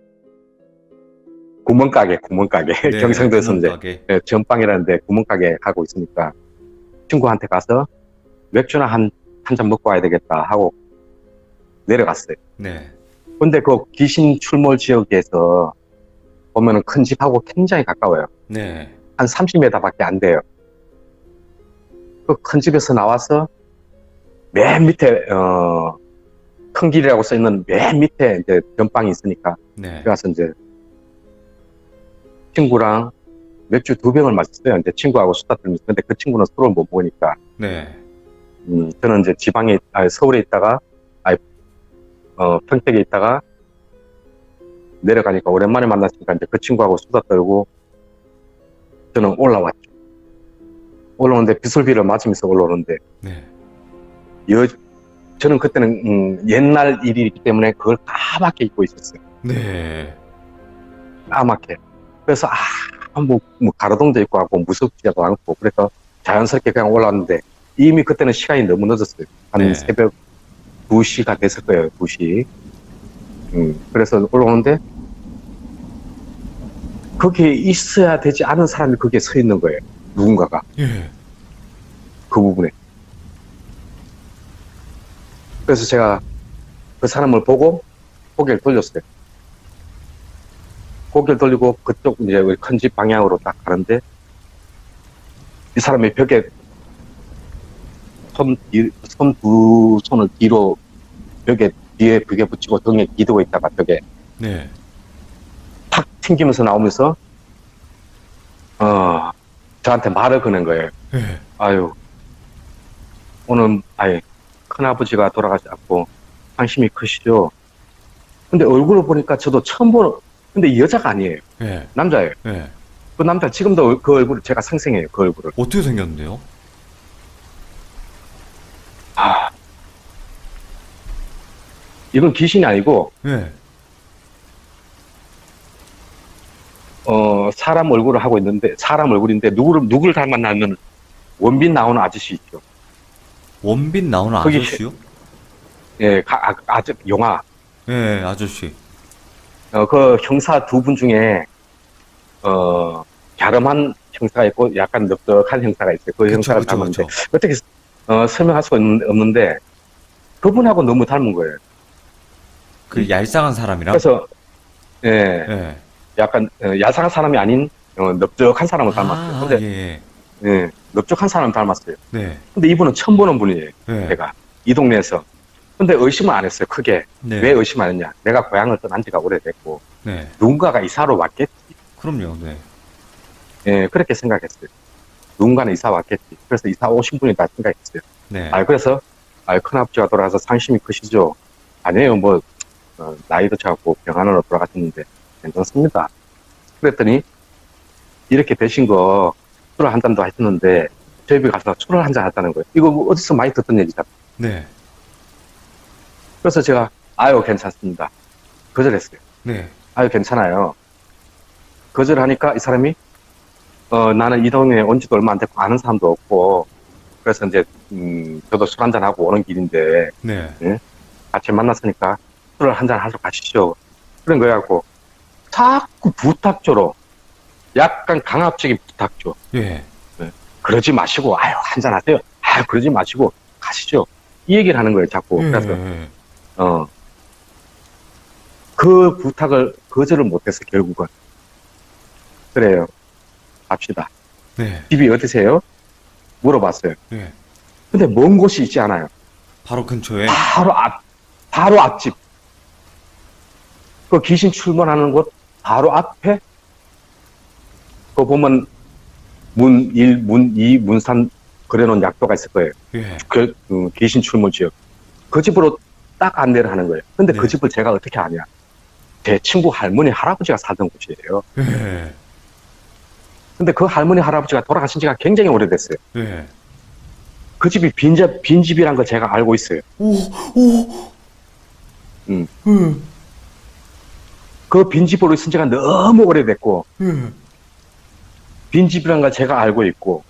구멍가게, 구멍가게. 네, 경상도에서 이제 구멍가게. 네, 전빵이라는데 구멍가게 하고 있으니까 친구한테 가서 맥주나 한, 한 잔 먹고 와야 되겠다 하고 내려갔어요. 네. 근데 그 귀신 출몰 지역에서 보면은 큰 집하고 굉장히 가까워요. 네. 한 삼십 미터밖에 안 돼요. 그 큰 집에서 나와서 맨 밑에, 어, 큰 길이라고 써 있는 맨 밑에 이제 전빵이 있으니까 네. 가서 이제 친구랑 맥주 두 병을 마셨어요. 이제 친구하고 수다 떨면서. 근데 그 친구는 술을 못 먹으니까. 네. 음, 저는 이제 지방에, 아니, 서울에 있다가, 아니, 어, 평택에 있다가 내려가니까 오랜만에 만났으니까 이제 그 친구하고 수다 떨고 저는 올라왔죠. 올라오는데 비술비를 맞으면서 올라오는데, 네. 여, 저는 그때는, 음, 옛날 일이기 때문에 그걸 까맣게 잊고 있었어요. 네. 까맣게. 그래서, 아, 뭐, 뭐, 가로등도 있고 하고 무섭지도 않고, 그래서 자연스럽게 그냥 올라왔는데, 이미 그때는 시간이 너무 늦었어요. 한 네. 새벽 두 시가 됐을 거예요, 두 시. 음, 그래서 올라오는데, 거기에 있어야 되지 않은 사람이 거기에 서 있는 거예요. 누군가가. 예. 그 부분에. 그래서 제가 그 사람을 보고 고개를 돌렸어요. 고개를 돌리고 그쪽 이제 우리 큰 집 방향으로 딱 가는데 이 사람이 벽에 손, 손 두 손을 뒤로 벽에 뒤에 벽에 붙이고 등에 기대고 있다가 벽에 네. 탁 튕기면서 나오면서 어 저한테 말을 거는 거예요. 예. 아유 오늘 아예 큰아버지가 돌아가셨고 상심이 크시죠. 근데 얼굴을 보니까 저도 처음 보는 근데 여자가 아니에요. 예. 남자예요. 예. 그 남자 지금도 그 얼굴을 제가 상생해요. 그 얼굴을. 어떻게 생겼는데요? 아 이건 귀신이 아니고 예. 어 사람 얼굴을 하고 있는데 사람 얼굴인데 누구를 누구를 닮았냐면 원빈 나오는 아저씨 있죠. 원빈 나오는 거기 아저씨요? 예, 가, 아, 아저 영화. 예, 아저씨. 어, 그 형사 두 분 중에 어 갸름한 형사가 있고 약간 넓적한 형사가 있어요. 그 그쵸, 형사를 그쵸, 닮았는데 그쵸. 어떻게 어, 설명할 수가 없는, 없는데 그분하고 너무 닮은 거예요. 그 얄쌍한 사람이랑? 그래서 예, 예. 약간 어, 야상한 사람이 아닌 어, 넓적한 사람을 닮았어요. 아, 근데 예. 예, 넓적한 사람 닮았어요. 네. 근데 이분은 처음 보는 분이에요. 네. 제가 이 동네에서. 근데 의심을 안 했어요. 크게. 네. 왜 의심 안 했냐? 내가 고향을 떠난 지가 오래됐고 네. 누군가가 이사로 왔겠지. 그럼요. 네. 예, 그렇게 생각했어요. 누군가는 이사 왔겠지. 그래서 이사 오신 분이다 생각했어요. 네. 아, 그래서 아, 큰아버지가 돌아가서 상심이 크시죠? 아니에요. 뭐 어, 나이도 차고 병안으로 돌아가셨는데 괜찮습니다. 그랬더니 이렇게 되신 거 술을 한 잔도 했었는데 저희 집에 가서 술을 한 잔 했다는 거예요. 이거 어디서 많이 듣던 얘기잖아. 네. 그래서 제가 아유 괜찮습니다. 거절했어요. 네. 아유 괜찮아요. 거절하니까 이 사람이 어 나는 이 동네에 온 지도 얼마 안 됐고 아는 사람도 없고 그래서 이제 음 저도 술 한잔 하고 오는 길인데 네. 예? 같이 만났으니까 술을 한잔 하러 가시죠. 그런 거야 갖고 자꾸 부탁조로 약간 강압적인 부탁조. 예. 그러지 마시고 아유 한잔 하세요. 아유 그러지 마시고 가시죠. 이 얘기를 하는 거예요 자꾸. 예. 그래서 어 그 부탁을 거절을 못해서 결국은 그래요. 갑시다. 네. 집이 어디세요? 물어봤어요. 예. 근데 먼 곳이 있지 않아요. 바로 근처에. 바로 앞, 바로 앞집. 그 귀신 출몰하는 곳 바로 앞에 그거 보면 문 일, 문 이, 문 삼 그려놓은 약도가 있을 거예요. 예. 그, 그 귀신 출몰 지역. 그 집으로 딱 안내를 하는 거예요. 근데 네. 그 집을 제가 어떻게 아냐. 제 친구 할머니, 할아버지가 살던 곳이에요. 예. 근데 그 할머니, 할아버지가 돌아가신 지가 굉장히 오래됐어요. 예. 그 집이 빈집, 빈집이란 걸 제가 알고 있어요. 오, 오. 음. 음. 그 빈집으로 있은 지가 너무 오래됐고, 예. 빈집이란 걸 제가 알고 있고,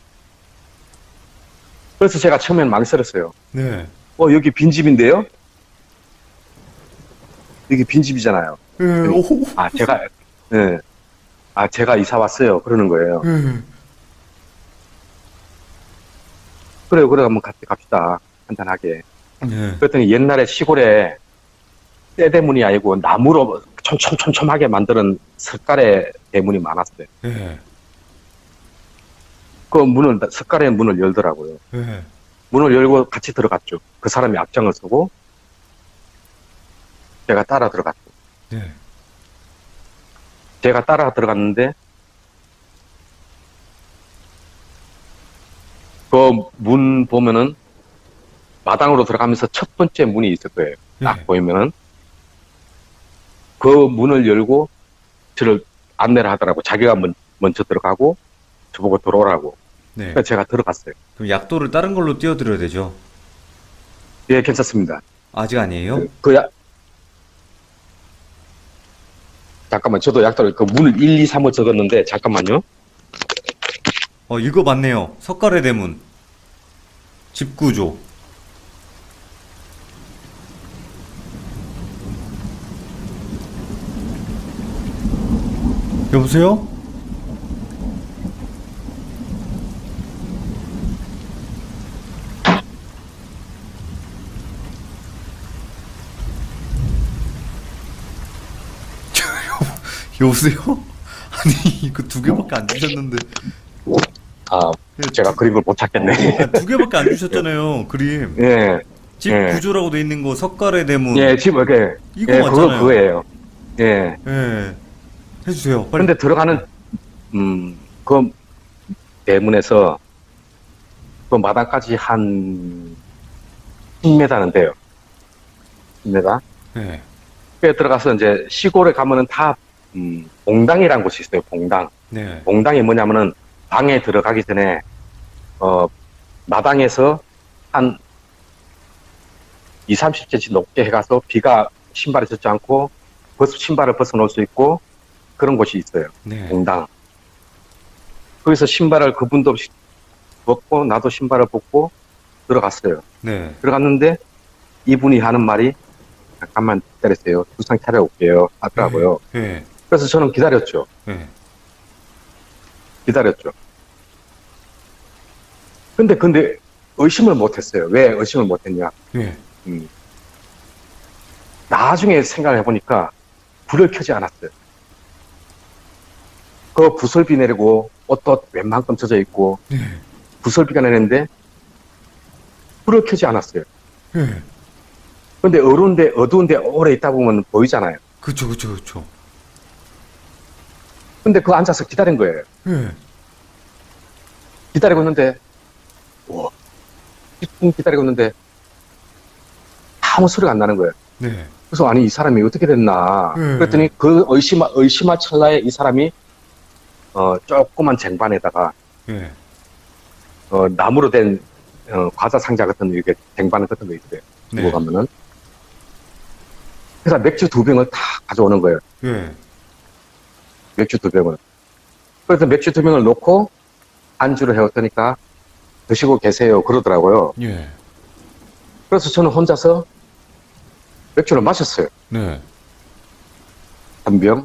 그래서 제가 처음엔 망설였어요. 네. 어, 여기 빈집인데요? 여기 빈집이잖아요. 예. 오. 아, 제가, 예. 아, 제가 이사 왔어요. 그러는 거예요. 예. 그래요, 그래, 한번 같이 갑시다. 한잔하게. 예. 그랬더니 옛날에 시골에 쇠대문이 아니고 나무로 촘촘촘촘하게 만드는 석가래 대문이 많았어요. 예. 그 문을, 석가래 문을 열더라고요. 예. 문을 열고 같이 들어갔죠. 그 사람이 앞장을 서고, 제가 따라 들어갔죠. 예. 제가 따라 들어갔는데, 그 문 보면은, 마당으로 들어가면서 첫 번째 문이 있을 거예요. 딱 예. 보이면은. 그 문을 열고, 저를 안내를 하더라고. 자기가 먼, 먼저 들어가고, 저보고 들어오라고. 네. 그래서 제가 들어갔어요. 그럼 약도를 다른 걸로 띄워드려야 되죠? 예, 괜찮습니다. 아직 아니에요? 그 약, 잠깐만, 저도 약도를, 그 문을 일, 이, 삼을 적었는데, 잠깐만요. 어, 이거 맞네요. 석가래 대문. 집구조. 여보세요? 여보세요? 아니 이거 두 개밖에 안 주셨는데. 아, 제가 그린 걸 못 찾겠네. 아, 두 개밖에 안 주셨잖아요 그림. 예, 집 예. 구조라고 돼 있는 거 석가래 대문. 예, 지금, 이렇게. 이거 예, 맞잖아요. 그거, 그거예요. 예. 예. 해주세요. 빨리. 그런데 들어가는, 음, 그 대문에서, 그 마당까지 한 십 미터는 돼요. 십 미터. 네. 그 들어가서 이제 시골에 가면은 다, 음, 봉당이라는 곳이 있어요, 봉당. 네. 봉당이 뭐냐면은 방에 들어가기 전에, 어, 마당에서 한 이, 삼십 센티미터 높게 해가서 비가 신발에 젖지 않고 벗, 신발을 벗어놓을 수 있고 그런 곳이 있어요. 네. 봉당. 거기서 신발을 그분도 없이 벗고 나도 신발을 벗고 들어갔어요. 네. 들어갔는데 이분이 하는 말이 잠깐만 기다리세요. 두상 차려올게요. 하더라고요. 네. 그래서 저는 기다렸죠. 네. 기다렸죠. 근데 근데 의심을 못했어요. 왜 의심을 못했냐? 네. 음. 나중에 생각을 해보니까 불을 켜지 않았어요. 그 부설비 내리고 옷도 웬만큼 젖어 있고 네. 부설비가 내리는데 불을 켜지 않았어요. 네. 근데 어두운데 어두운데 오래 있다 보면 보이잖아요. 그쵸 그쵸 그쵸. 근데 그 앉아서 기다린 거예요. 네. 기다리고 있는데 와, 십 분 기다리고 있는데 아무 소리가 안 나는 거예요. 네. 그래서 아니 이 사람이 어떻게 됐나 네. 그랬더니 그 의심 의심할 찰나에 이 사람이 어 조그만 쟁반에다가 예. 어, 나무로 된, 어, 과자 상자 같은, 이렇게 쟁반 같은 거 있어요. 네. 두고 가면은. 그래서 맥주 두 병을 다 가져오는 거예요. 예. 맥주 두 병을. 그래서 맥주 두 병을 놓고 안주를 해왔더니까 드시고 계세요. 그러더라고요. 예. 그래서 저는 혼자서 맥주를 마셨어요. 네. 한 병.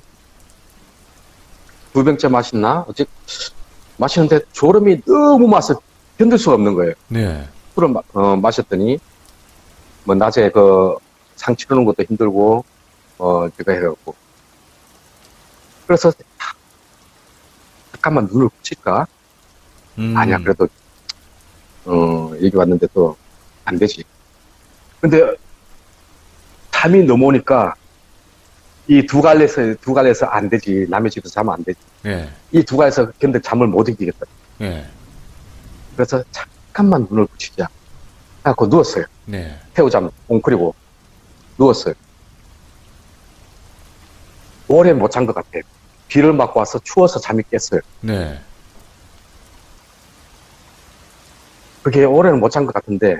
두 병째 마셨나? 어째 마시는데 졸음이 너무 맛을 견딜 수가 없는 거예요. 네. 술을 마, 어, 마셨더니 뭐 낮에 그 상 치르는 것도 힘들고 어 제가 해갖고 그래서 아, 잠깐만 눈을 붙일까? 음. 아니야 그래도 어 얘기 왔는데 또 안 되지. 근데 잠이 넘어오니까 이 두 갈래에서 두 갈래에서 안 되지. 남의 집에서 자면 안 되지. 예. 이 두 갈래에서 견딜 잠을 못 이기겠다. 예. 그래서 잠깐만 눈을 붙이자. 하고 누웠어요. 네. 태우잠 웅크리고 누웠어요. 오래 못 잔 것 같아요. 비를 맞고 와서 추워서 잠이 깼어요. 네. 그게 오래는 못 잔 것 같은데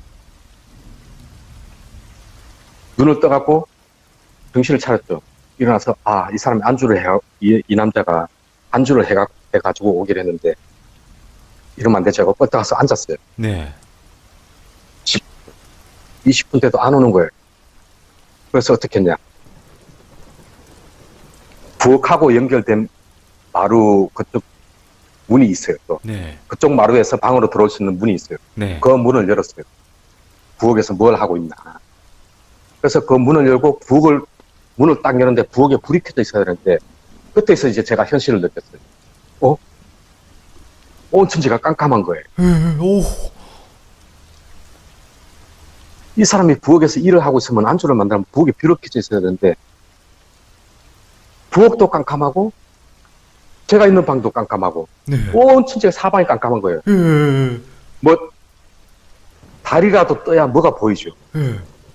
눈을 떠갖고 정신을 차렸죠. 일어나서 아, 이 사람이 안주를 해, 이, 이 남자가 안주를 해가, 해가지고 오기로 했는데 이러면 안 되죠. 하고 떠가서 앉았어요. 네. 이십 분 돼도 안 오는 거예요. 그래서 어떻게 했냐. 부엌하고 연결된 마루 그쪽 문이 있어요. 또 네. 그쪽 마루에서 방으로 들어올 수 있는 문이 있어요. 네. 그 문을 열었어요. 부엌에서 뭘 하고 있나. 그래서 그 문을 열고 부엌을 문을 딱 열었는데 부엌에 불이 켜져 있어야 되는데 그때서 이제 제가 현실을 느꼈어요. 어? 온 천지가 깜깜한 거예요. 예. 오. 이 사람이 부엌에서 일을 하고 있으면 안주를 만들면 부엌에 불이 켜져 있어야 되는데 부엌도 깜깜하고 제가 있는 방도 깜깜하고 네. 온 천지가 사방이 깜깜한 거예요. 예. 뭐 달이라도 떠야 뭐가 보이죠. 예.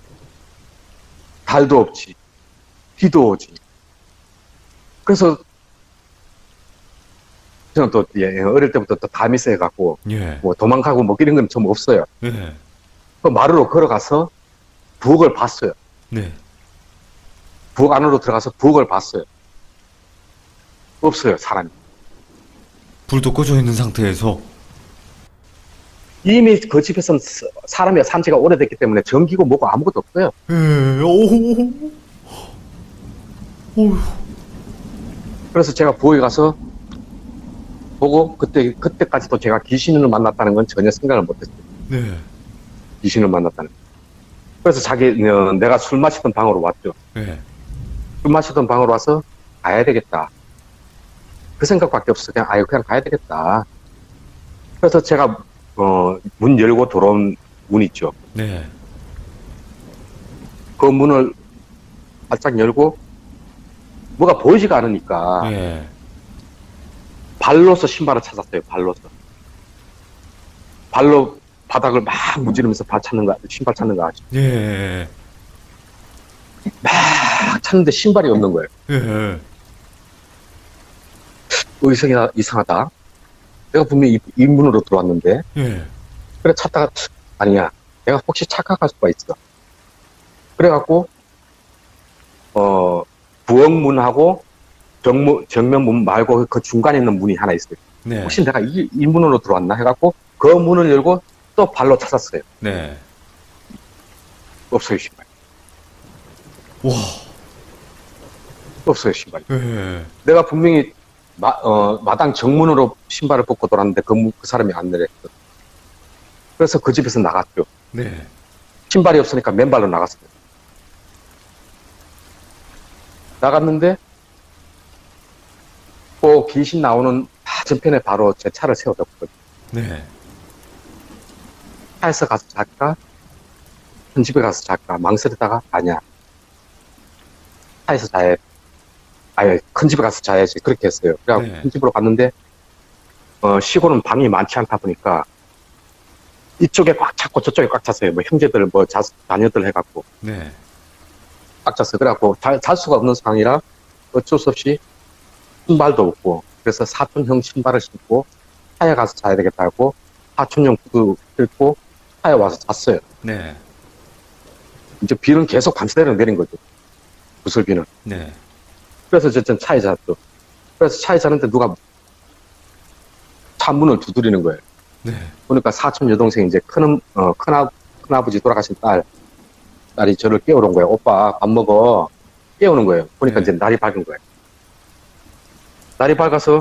달도 없지. 비도 오지. 그래서 저는 또 예, 어릴 때부터 또 담이 세갖고 예. 뭐 도망가고 뭐 이런 건 좀 없어요. 예. 그 마루로 걸어가서 부엌을 봤어요. 네. 부엌 안으로 들어가서 부엌을 봤어요. 없어요, 사람이. 불도 꺼져 있는 상태에서. 이미 그 집에서는 사- 사람이 산 지가 오래됐기 때문에 전기고 뭐고 아무것도 없어요. 예. 오. 오. 그래서 제가 부엌에 가서 보고 그때 그때까지도 제가 귀신을 만났다는 건 전혀 생각을 못했어요. 네. 귀신을 만났다는. 그래서 자기 어, 내가 술 마시던 방으로 왔죠. 예. 술 마시던 방으로 와서 가야 되겠다. 그 생각밖에 없어. 그냥 아유 그냥 가야 되겠다. 그래서 제가 어, 문 열고 들어온 문 있죠. 네. 그 문을 바짝 열고 뭐가 보이지가 않으니까 예. 발로서 신발을 찾았어요. 발로서. 발로 바닥을 막 문지르면서 발 찾는 거, 신발 찾는 거 아시죠? 예. 막 찾는데 신발이 없는 거예요. 예. 의성이 이상하다. 내가 분명히 이, 이 문으로 들어왔는데. 예. 그래 찾다가 아니야. 내가 혹시 착각할 수가 있어. 그래갖고 어 부엌문하고 정문, 정면문 말고 그 중간에 있는 문이 하나 있어요. 네. 혹시 내가 이, 이 문으로 들어왔나 해갖고 그 문을 열고 또 발로 찾았어요. 네. 없어요, 신발. 와. 없어요, 신발. 예. 내가 분명히 마, 어, 마당 정문으로 신발을 벗고 돌았는데 그, 문- 그 사람이 안 내렸어. 그래서 그 집에서 나갔죠. 네. 신발이 없으니까 맨발로 나갔어요. 나갔는데 그 귀신 나오는 맞은편에 바로 제 차를 세워뒀거든요. 네. 차에서 가서 잘까? 큰 집에 가서 잘까? 망설이다가 아니야. 차에서 자야 아예 큰 집에 가서 자야지. 그렇게 했어요. 그래갖고 네. 큰 집으로 갔는데 어, 시골은 방이 많지 않다 보니까 이쪽에 꽉 찼고 저쪽에 꽉 찼어요. 뭐 형제들 뭐 자, 자녀들 해갖고 네. 꽉 찼어요. 그래갖고 자, 잘 수가 없는 상황이라 어쩔 수 없이 신발도 없고 그래서 사촌 형 신발을 신고 차에 가서 자야 되겠다 하고 하천용 구두 긁고 차에 와서 잤어요. 네. 이제 비는 계속 밤새도록 내린 거죠. 구슬비는. 네. 그래서 저는 차에 잤죠. 그래서 차에 자는데 누가 차 문을 두드리는 거예요. 네. 보니까 사촌 여동생 이제 큰, 어, 큰아, 큰아버지 돌아가신 딸, 딸이 저를 깨우는 거예요. 오빠, 밥 먹어. 깨우는 거예요. 보니까 네. 이제 날이 밝은 거예요. 날이 밝아서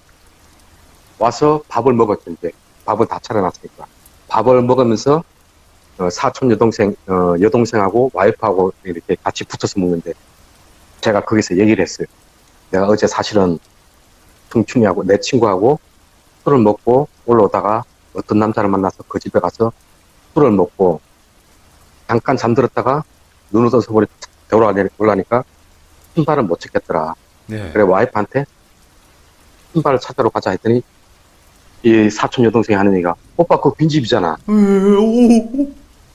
와서 밥을 먹었죠, 이제. 밥을 다 차려놨으니까. 밥을 먹으면서, 어, 사촌 여동생, 어, 여동생하고 와이프하고 이렇게 같이 붙어서 먹는데, 제가 거기서 얘기를 했어요. 내가 어제 사실은 등충이하고 내 친구하고 술을 먹고 올라오다가 어떤 남자를 만나서 그 집에 가서 술을 먹고 잠깐 잠들었다가 눈을 떠서 버리 돌아오려니까 신발을 못 찾겠더라. 네. 그래 와이프한테 신발을 찾으러 가자 했더니 이 사촌 여동생이 하는 얘기가 오빠 그거 빈집이잖아. 오.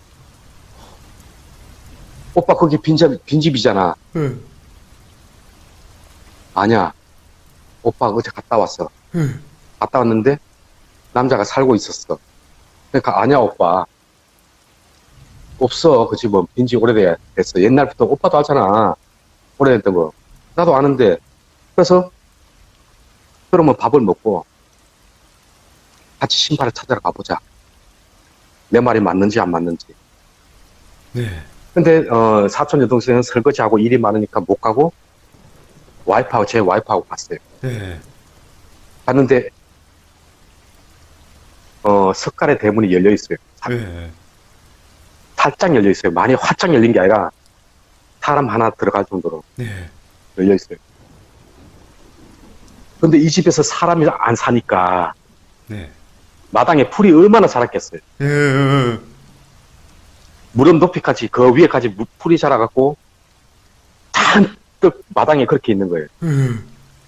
오빠 거기 빈집, 빈집이잖아. 네. 아니야. 오빠 어제 갔다 왔어. 네. 갔다 왔는데 남자가 살고 있었어. 그러니까 아니야 오빠. 없어. 그 집은 빈지 오래됐어. 옛날부터 오빠도 알잖아. 오래됐던 거. 나도 아는데. 그래서 그러면 밥을 먹고 같이 신발을 찾으러 가보자. 내 말이 맞는지 안 맞는지. 네. 근데 어, 사촌 여동생은 설거지하고 일이 많으니까 못 가고 와이프하고 제 와이프하고 갔어요. 네. 갔는데 어, 석갈의 대문이 열려 있어요. 사- 네. 살짝 열려 있어요. 많이 활짝 열린 게 아니라 사람 하나 들어갈 정도로 네. 열려 있어요. 근데 이 집에서 사람이 안 사니까 네. 마당에 풀이 얼마나 자랐겠어요. 네. 무릎 높이까지 그 위에까지 무- 풀이 자라갖고 잔뜩 마당에 그렇게 있는 거예요. 네.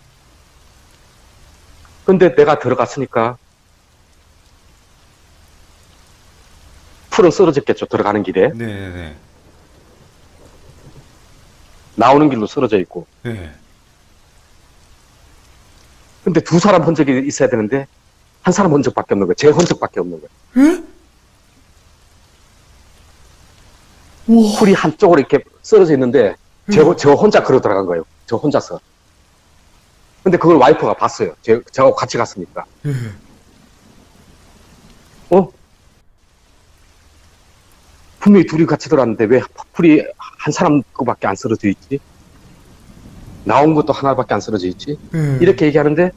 근데 내가 들어갔으니까 풀은 쓰러졌겠죠. 들어가는 길에. 네. 나오는 길로 쓰러져 있고. 네. 근데 두 사람 흔적이 있어야 되는데 한 사람 흔적밖에 없는 거예요. 제 흔적밖에 없는 거예요. 에? 와. 풀이 한쪽으로 이렇게 쓰러져 있는데 제, 저 혼자 걸어 들어간 거예요. 저 혼자서. 근데 그걸 와이프가 봤어요. 제, 저하고 같이 갔으니까. 네. 어? 분명히 둘이 같이 들어왔는데 왜 풀이 한 사람 거밖에 안 쓰러져 있지? 나온 것도 하나밖에 안 쓰러져 있지? 네. 이렇게 얘기하는데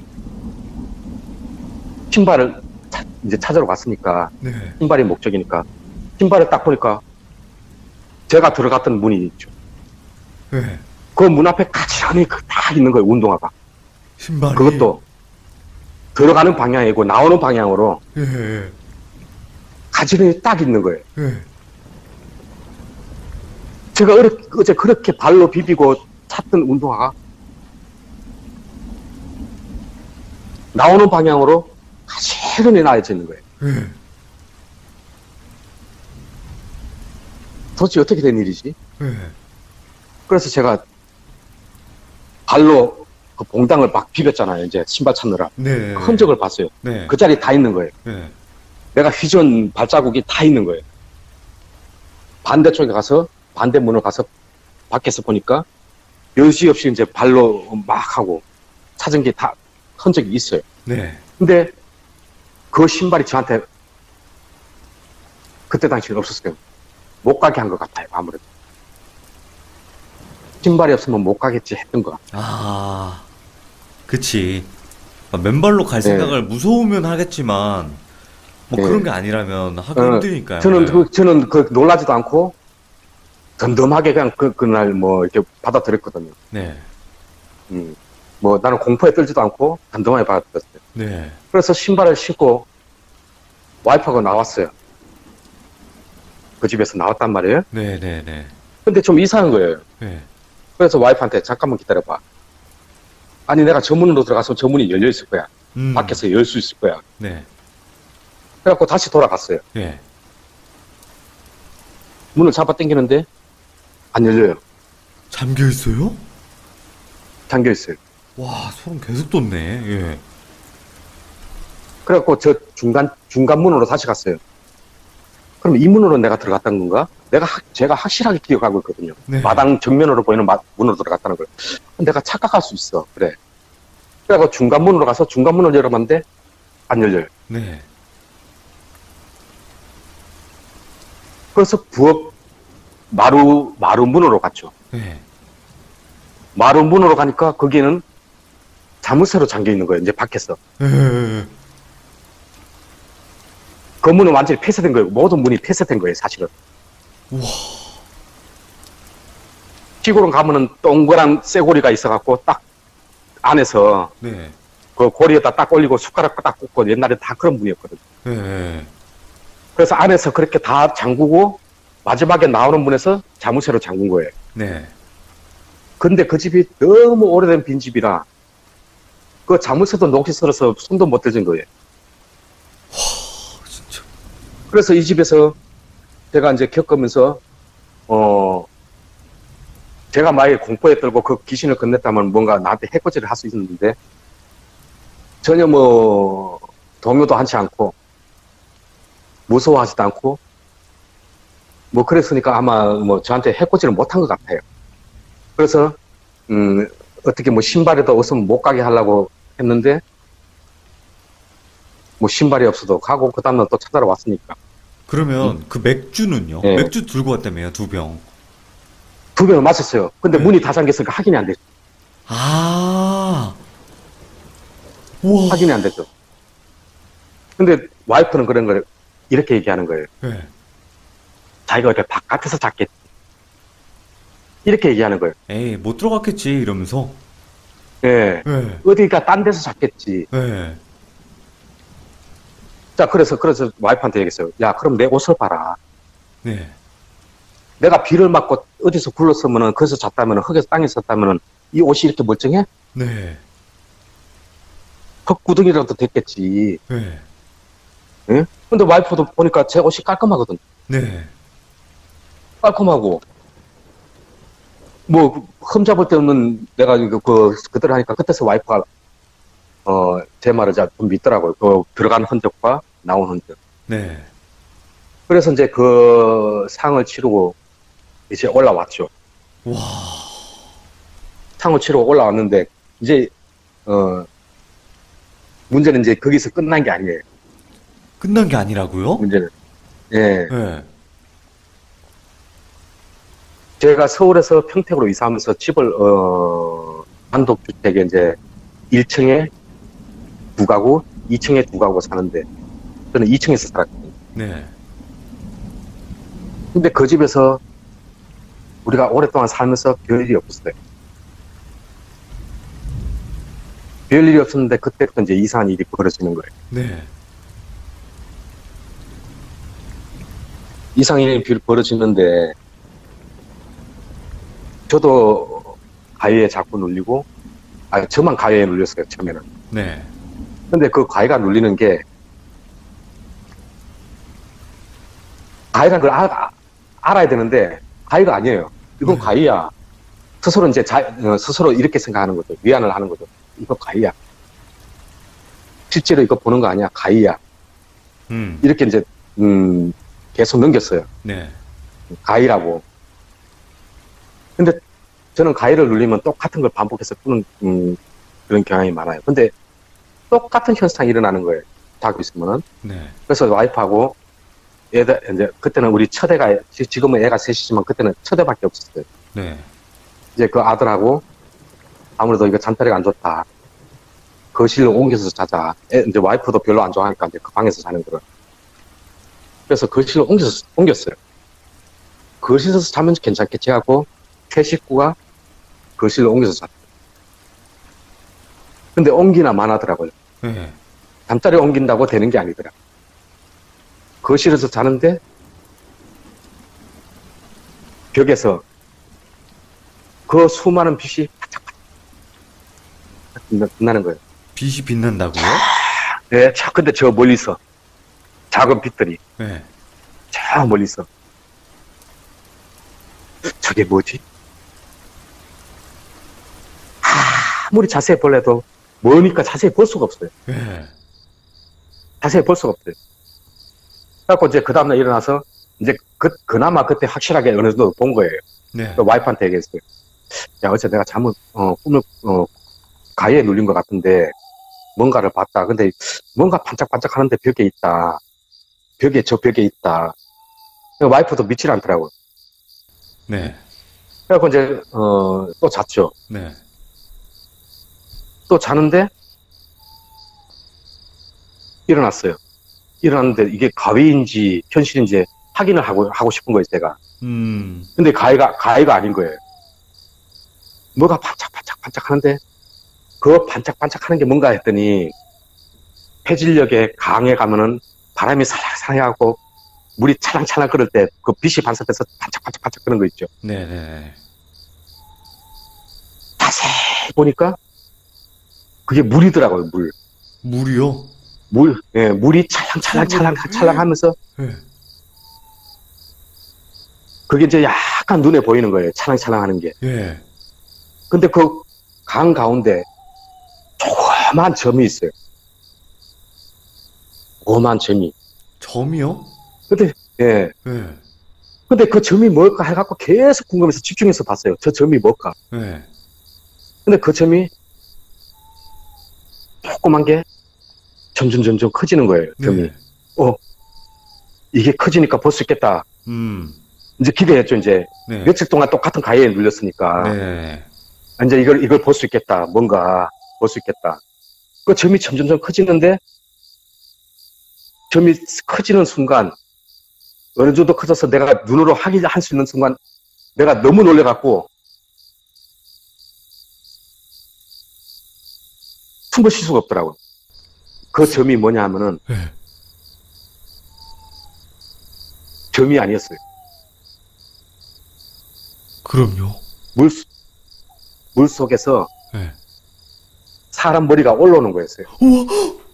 신발을 차- 이제 찾으러 갔으니까 네. 신발이 목적이니까 신발을 딱 보니까 제가 들어갔던 문이 있죠. 네. 그 문 앞에 가지런히 그 딱 있는 거예요. 운동화가. 신발이. 그것도 들어가는 방향이고 나오는 방향으로 네. 가지런히 딱 있는 거예요. 네. 제가 어려, 어제 그렇게 발로 비비고 찾던 운동화가 나오는 방향으로 가지런히 나와져 있는 거예요. 네. 도대체 어떻게 된 일이지? 네. 그래서 제가 발로 그 봉당을 막 비볐잖아요. 이제 신발 찾느라. 네. 그 흔적을 봤어요. 네. 그 자리에 다 있는 거예요. 네. 내가 휘전 발자국이 다 있는 거예요. 반대쪽에 가서 반대 문을 가서 밖에서 보니까 여지없이 이제 발로 막 하고 찾은 게 다 흔적이 있어요. 네. 근데 그 신발이 저한테 그때 당시에 없었어요. 못 가게 한 것 같아요. 아무래도. 신발이 없으면 못 가겠지 했던 것 같아요. 아, 그치. 아, 맨발로 갈 네. 생각을 무서우면 하겠지만, 뭐 네. 그런 게 아니라면 하기 어, 힘드니까요. 저는 네. 그, 저는 그 놀라지도 않고 덤덤하게 그냥 그, 그날 뭐 이렇게 받아들였거든요. 네. 음. 뭐 나는 공포에 떨지도 않고 덤덤하게 받아들였어요. 네. 그래서 신발을 신고 와이프하고 나왔어요. 그 집에서 나왔단 말이에요. 네, 네, 네. 근데 좀 이상한 거예요. 네. 그래서 와이프한테 잠깐만 기다려봐. 아니 내가 저 문으로 들어가서 저 문이 열려 있을 거야. 음. 밖에서 열 수 있을 거야. 네. 그래갖고 다시 돌아갔어요. 네. 문을 잡아 당기는데 안 열려요. 잠겨 있어요? 잠겨 있어요. 와, 소름 계속 돋네. 예. 그래갖고 저 중간, 중간 문으로 다시 갔어요. 그럼 이 문으로 내가 들어갔다는 건가? 내가, 학- 제가 확실하게 기억하고 있거든요. 네. 마당 정면으로 보이는 마- 문으로 들어갔다는 걸. 내가 착각할 수 있어. 그래. 그래갖고 중간 문으로 가서 중간 문을 열어봤는데 안 열려요. 네. 그래서 부엌 마루, 마루 문으로 갔죠. 네. 마루 문으로 가니까 거기에는 자물쇠로 잠겨 있는 거예요. 이제 밖에서. 네. 그 문은 완전히 폐쇄된 거예요. 모든 문이 폐쇄된 거예요, 사실은. 우와. 시골은 가면은 동그란 쇠고리가 있어갖고 딱 안에서 네. 그 고리에다 딱 올리고 숟가락 딱 꽂고 옛날에 다 그런 문이었거든요. 네. 그래서 안에서 그렇게 다 잠그고 마지막에 나오는 문에서 자물쇠로 잠근 거예요. 네. 근데 그 집이 너무 오래된 빈집이라 그 자물쇠도 녹시 썰어서 손도 못 대준 거예요. 진짜. 그래서 이 집에서 제가 이제 겪으면서 어 제가 만약에 공포에 떨고 그 귀신을 건넸다면 뭔가 나한테 해코지를 할 수 있었는데 전혀 뭐 동요도 하지 않고 무서워하지도 않고 뭐 그랬으니까 아마 뭐 저한테 해코지를 못한 것 같아요. 그래서 음 어떻게 뭐 신발에도 없으면 못 가게 하려고 했는데 뭐 신발이 없어도 가고 그 다음날 또 찾아러 왔으니까 그러면 그 맥주는요? 네. 맥주 들고 왔다며요, 두 병. 두 병을 마셨어요. 근데 네. 문이 다 잠겼으니까 확인이 안 되죠. 아. 우와. 확인이 안 되죠. 근데 와이프는 그런 걸 이렇게 얘기하는 거예요. 네. 자기가 이렇게 바깥에서 잤겠지. 이렇게 얘기하는 거예요. 에이, 못 들어갔겠지, 이러면서. 예. 네. 어디가 딴 데서 잤겠지. 네. 자, 그래서, 그래서 와이프한테 얘기했어요. 야, 그럼 내 옷을 봐라. 네. 내가 비를 맞고 어디서 굴렀으면은, 거기서 잤다면은, 흙에서 땅에서 잤다면은, 이 옷이 이렇게 멀쩡해? 네. 흙구덩이라도 됐겠지. 네. 예? 근데 와이프도 보니까 제 옷이 깔끔하거든. 네. 깔끔하고. 뭐, 흠잡을 데 없는 내가 그, 그, 그들 하니까 그때서 와이프가, 어, 제 말을 좀 믿더라고요. 그, 들어간 흔적과 나온 흔적. 네. 그래서 이제 그 상을 치르고 이제 올라왔죠. 와. 상을 치르고 올라왔는데, 이제, 어, 문제는 이제 거기서 끝난 게 아니에요. 끝난 게 아니라고요? 문제는. 예. 네. 제가 서울에서 평택으로 이사하면서 집을, 어, 단독주택에 이제 일 층에 두 가구, 이 층에 두 가구 사는데, 저는 이 층에서 살았거든요. 네. 근데 그 집에서 우리가 오랫동안 살면서 별일이 없었어요. 별일이 없었는데 그때부터 이제 이상한 일이 벌어지는 거예요. 네. 이상한 일이 벌어지는데 저도 가위에 자꾸 눌리고, 아, 저만 가위에 눌렸어요, 처음에는. 네. 근데 그 가위가 눌리는 게, 가위라는 걸 아, 알아야 되는데, 가위가 아니에요. 이건 네. 가위야. 스스로 이제 자, 어, 스스로 이렇게 생각하는 거죠. 위안을 하는 거죠. 이거 가위야. 실제로 이거 보는 거 아니야. 가위야. 음. 이렇게 이제, 음, 계속 넘겼어요. 네. 가위라고. 근데 저는 가위를 눌리면 똑같은 걸 반복해서 푸는, 음, 그런 경향이 많아요. 근데 똑같은 현상이 일어나는 거예요. 자고 있으면은. 네. 그래서 와이프하고 애들, 이제, 그때는 우리 첫애가, 지- 지금은 애가 셋이지만 그때는 첫애밖에 없었어요. 네. 이제 그 아들하고 아무래도 이거 잠자리가 안 좋다. 거실로 옮겨서 자자. 애, 이제 와이프도 별로 안 좋아하니까 이제 그 방에서 자는 거를. 그래서 거실로 옮겨서, 옮겼어요. 거실에서 자면 괜찮겠지 하고 세 식구가 거실로 옮겨서 잤어요. 근데 옮기나 마나더라고요. 네. 잠자리 옮긴다고 되는 게 아니더라. 거실에서 자는데 벽에서 그 수많은 빛이 바짝바짝 빛나는 거예요. 빛이 빛난다고요? 네, 자, 근데 저 멀리서 작은 빛들이 네. 저 멀리서 저게 뭐지? 아무리 자세히 볼래도 머니까 자세히 볼 수가 없어요. 네. 자세히 볼 수가 없어요. 그래갖고 이제 그 다음날 일어나서 이제 그, 그나마 그때 확실하게 어느 정도 본 거예요. 네. 그 와이프한테 얘기했어요. 야, 어제 내가 잘못, 어, 꿈을, 어, 가위에 눌린 것 같은데, 뭔가를 봤다. 근데 뭔가 반짝반짝 하는데 벽에 있다. 벽에, 저 벽에 있다. 와이프도 믿질 않더라고요. 네. 그래갖고 이제, 어, 또 잤죠. 네. 또 자는데, 일어났어요. 일어났는데 이게 가위인지 현실인지 확인을 하고, 하고 싶은 거예요, 제가. 음. 근데 가위가, 가위가 아닌 거예요. 뭐가 반짝반짝반짝 하는데, 그 반짝반짝 하는 게 뭔가 했더니, 폐질력에 강에 가면은 바람이 살랑살랑하고, 물이 찰랑찰랑 끓을 때 그 빛이 반사돼서 반짝반짝반짝 그런 거 있죠. 네네. 자세히 보니까, 그게 물이더라고요, 물. 물이요? 물, 예, 물이 찰랑찰랑찰랑 찰랑 하면서, 네. 그게 이제 약간 눈에 보이는 거예요. 찰랑찰랑 하는 게. 예. 근데 그 강 가운데 조그만 점이 있어요. 조그만 점이. 점이요? 근데, 예. 예. 근데 그 점이 뭘까 해갖고 계속 궁금해서 집중해서 봤어요. 저 점이 뭘까? 예. 근데 그 점이 조그만 게 점점 점점 커지는 거예요. 점이. 네. 어, 이게 커지니까 볼 수 있겠다. 음. 이제 기대했죠, 이제. 네. 며칠 동안 똑같은 가위에 눌렸으니까. 네. 이제 이걸, 이걸 볼 수 있겠다. 뭔가 볼 수 있겠다. 그 점이 점점점 커지는데, 점이 커지는 순간, 어느 정도 커져서 내가 눈으로 확인할 수 있는 순간, 내가 너무 놀래갖고, 숨을 쉴 수가 없더라고요. 그 점이 뭐냐 하면은, 네. 점이 아니었어요. 그럼요. 물, 물 속에서 네. 사람 머리가 올라오는 거였어요. 우와.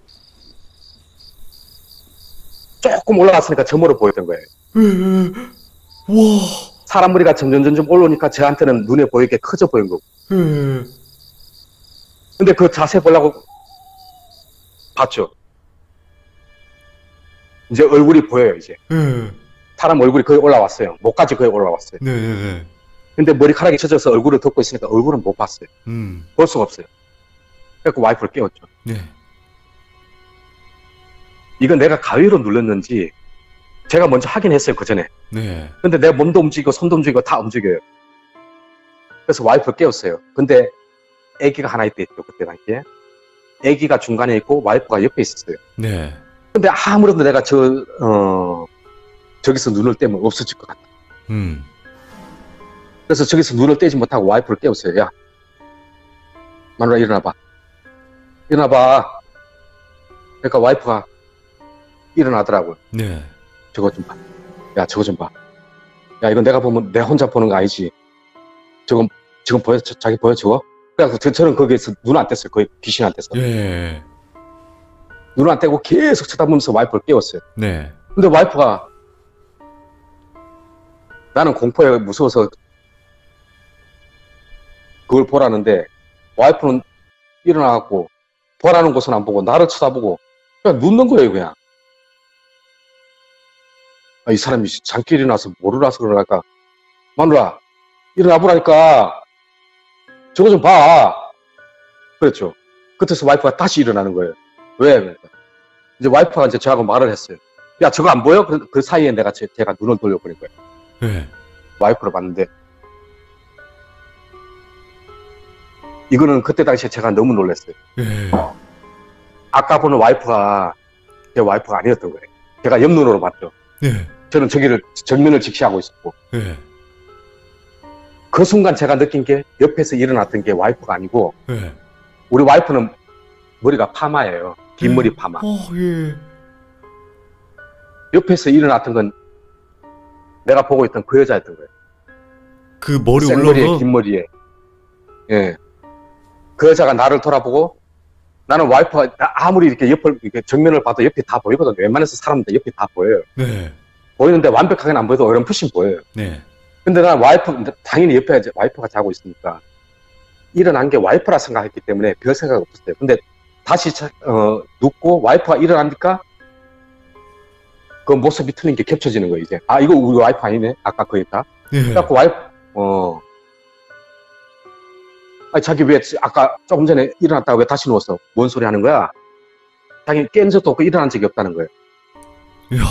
조금 올라갔으니까 점으로 보였던 거예요. 예. 와. 사람 머리가 점점 점점 올라오니까 저한테는 눈에 보이게 커져 보인 거고. 예. 근데 그 자세 보려고 봤죠. 이제 얼굴이 보여요, 이제. 예. 사람 얼굴이 거의 올라왔어요. 목까지 거의 올라왔어요. 네네네. 근데 머리카락이 젖어서 얼굴을 덮고 있으니까 얼굴은 못 봤어요. 음. 볼 수가 없어요. 그래서 와이프를 깨웠죠. 네. 이건 내가 가위로 눌렀는지 제가 먼저 확인했어요, 그 전에. 네. 근데 내 몸도 움직이고 손도 움직이고 다 움직여요. 그래서 와이프를 깨웠어요. 근데 아기가 하나 있대 있죠, 그때 당시에. 아기가 중간에 있고 와이프가 옆에 있었어요. 네. 근데 아무래도 내가 저, 어, 저기서 눈을 떼면 없어질 것 같다. 음. 그래서 저기서 눈을 떼지 못하고 와이프를 깨웠어요. 야, 마누라 일어나봐. 일어나봐. 그러니까 와이프가 일어나더라고요. 네. 저거 좀 봐. 야, 저거 좀 봐. 야, 이건 내가 보면 내 혼자 보는 거 아니지. 저건, 지금 보여? 저, 자기 보여, 저거? 그래서 저, 저는 거기에서 눈 안 뗐어요. 거의 귀신한테서. 예. 눈 안 떼고 계속 쳐다보면서 와이프를 깨웠어요. 네. 근데 와이프가 나는 공포에 무서워서 그걸 보라는데 와이프는 일어나갖고 보라는 곳은 안 보고 나를 쳐다보고 그냥 눕는 거예요, 그냥. 아, 이 사람이 잠기 일어나서 모르라서 그러니까 마누라 일어나보라니까 저거 좀 봐. 그랬죠. 그때서 와이프가 다시 일어나는 거예요. 왜? 그러니까. 이제 와이프가 이제 저하고 말을 했어요. 야, 저거 안 보여? 그, 그 사이에 내가 제, 제가 눈을 돌려버린 거예요. 네. 와이프를 봤는데 이거는 그때 당시에 제가 너무 놀랐어요. 예. 아까 보는 와이프가 제 와이프가 아니었던 거예요. 제가 옆눈으로 봤죠. 네. 저는 저기를 정면을 직시하고 있었고 예. 그 순간 제가 느낀 게 옆에서 일어났던 게 와이프가 아니고 예. 우리 와이프는 머리가 파마예요. 긴 머리 파마. 어, 예. 옆에서 일어났던 건 내가 보고 있던 그 여자였던 거예요. 그 머리 생머리에 올라가. 긴 머리에. 예. 그 여자가 나를 돌아보고 나는 와이프가 아무리 이렇게 옆을 이렇게 정면을 봐도 옆이 다 보이거든요. 웬만해서 사람들 옆이 다 보여요. 네. 보이는데 완벽하게는 안 보여도 어렴풋이 보여요. 네. 근데 난 와이프 당연히 옆에 와이프가 자고 있으니까 일어난 게 와이프라 생각했기 때문에 별 생각 없었어요. 근데 다시 차, 어, 눕고 와이프가 일어나니까 그 모습이 틀린 게 겹쳐지는 거예요, 이제. 아, 이거 우리 와이프 아니네? 아까 그 있다. 예. 그래갖고 와이프, 어. 아니, 자기 왜 아까 조금 전에 일어났다가 왜 다시 누웠어? 뭔 소리 하는 거야? 자기 깬 적도 없고 일어난 적이 없다는 거예요. 이야.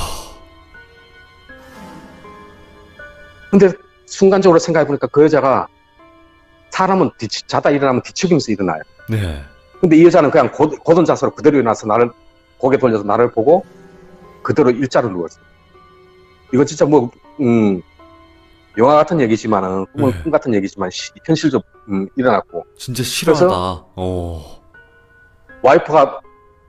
근데 순간적으로 생각해보니까 그 여자가 사람은 뒤, 자다 일어나면 뒤척이면서 일어나요. 네. 근데 이 여자는 그냥 고, 고든 자세로 그대로 일어나서 나를, 고개 돌려서 나를 보고 그대로 일자로 누웠어. 이거 진짜 뭐, 음, 영화 같은 얘기지만은, 꿈은 네. 꿈 같은 얘기지만, 시, 현실도, 음, 일어났고. 진짜 실화다. 그래서 오. 와이프가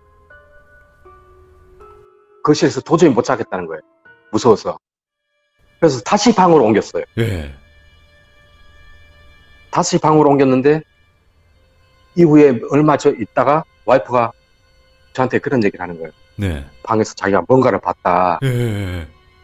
거실에서 도저히 못 자겠다는 거예요. 무서워서. 그래서 다시 방으로 옮겼어요. 예. 다시 방으로 옮겼는데, 이후에 얼마 저 있다가 와이프가 저한테 그런 얘기를 하는 거예요. 네. 방에서 자기가 뭔가를 봤다. 예.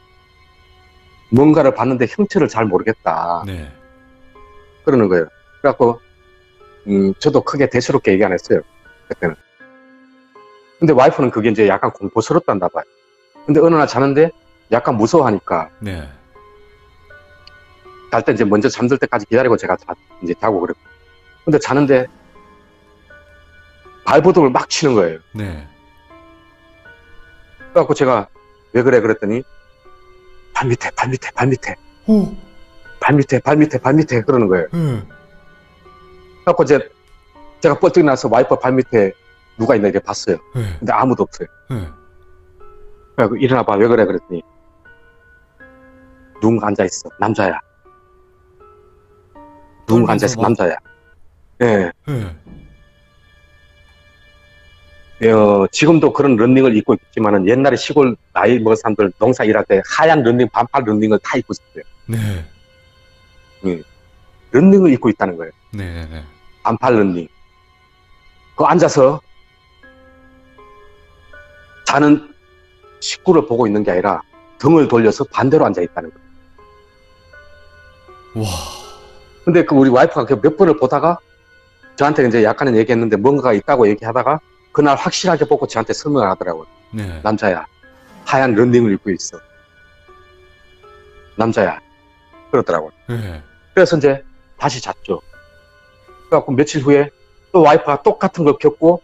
뭔가를 봤는데 형체를 잘 모르겠다. 네. 그러는 거예요. 그래갖고, 음, 저도 크게 대수롭게 얘기 안 했어요. 그때는. 근데 와이프는 그게 이제 약간 공포스럽단다 봐요. 근데 어느 날 자는데 약간 무서워하니까 네. 잘 때 이제 먼저 잠들 때까지 기다리고 제가 자, 이제 자고 그랬고. 근데 자는데 발버둥을 막 치는 거예요. 네. 그래갖고 제가 왜 그래 그랬더니 발 밑에, 발 밑에, 발 밑에, 오. 발 밑에, 발 밑에, 발 밑에 그러는 거예요. 예. 그래갖고 이제 제가 뻘떡 나서 와이프 발 밑에 누가 있나 이렇게 봤어요. 예. 근데 아무도 없어요. 예. 그래갖고 일어나봐 왜 그래 그랬더니 누군가 앉아있어. 남자야. 누군가 앉아있어. 막- 남자야. 예. 예. 어, 지금도 그런 런닝을 입고 있지만은 옛날에 시골 나이 먹은 사람들 농사 일할 때 하얀 런닝, 반팔 런닝을 다 입고 있었어요. 네. 런닝을 입고 있다는 거예요. 네네네. 반팔 런닝. 그 앉아서 자는 식구를 보고 있는 게 아니라 등을 돌려서 반대로 앉아 있다는 거예요. 와. 근데 그 우리 와이프가 그 몇 번을 보다가 저한테 이제 약간은 얘기했는데 뭔가가 있다고 얘기하다가 그날 확실하게 보고 저한테 설명을 하더라고요. 네. 남자야. 하얀 런닝을 입고 있어. 남자야. 그러더라고요. 예. 그래서 이제 다시 잤죠. 그래갖고 며칠 후에 또 와이프가 똑같은 걸 겪고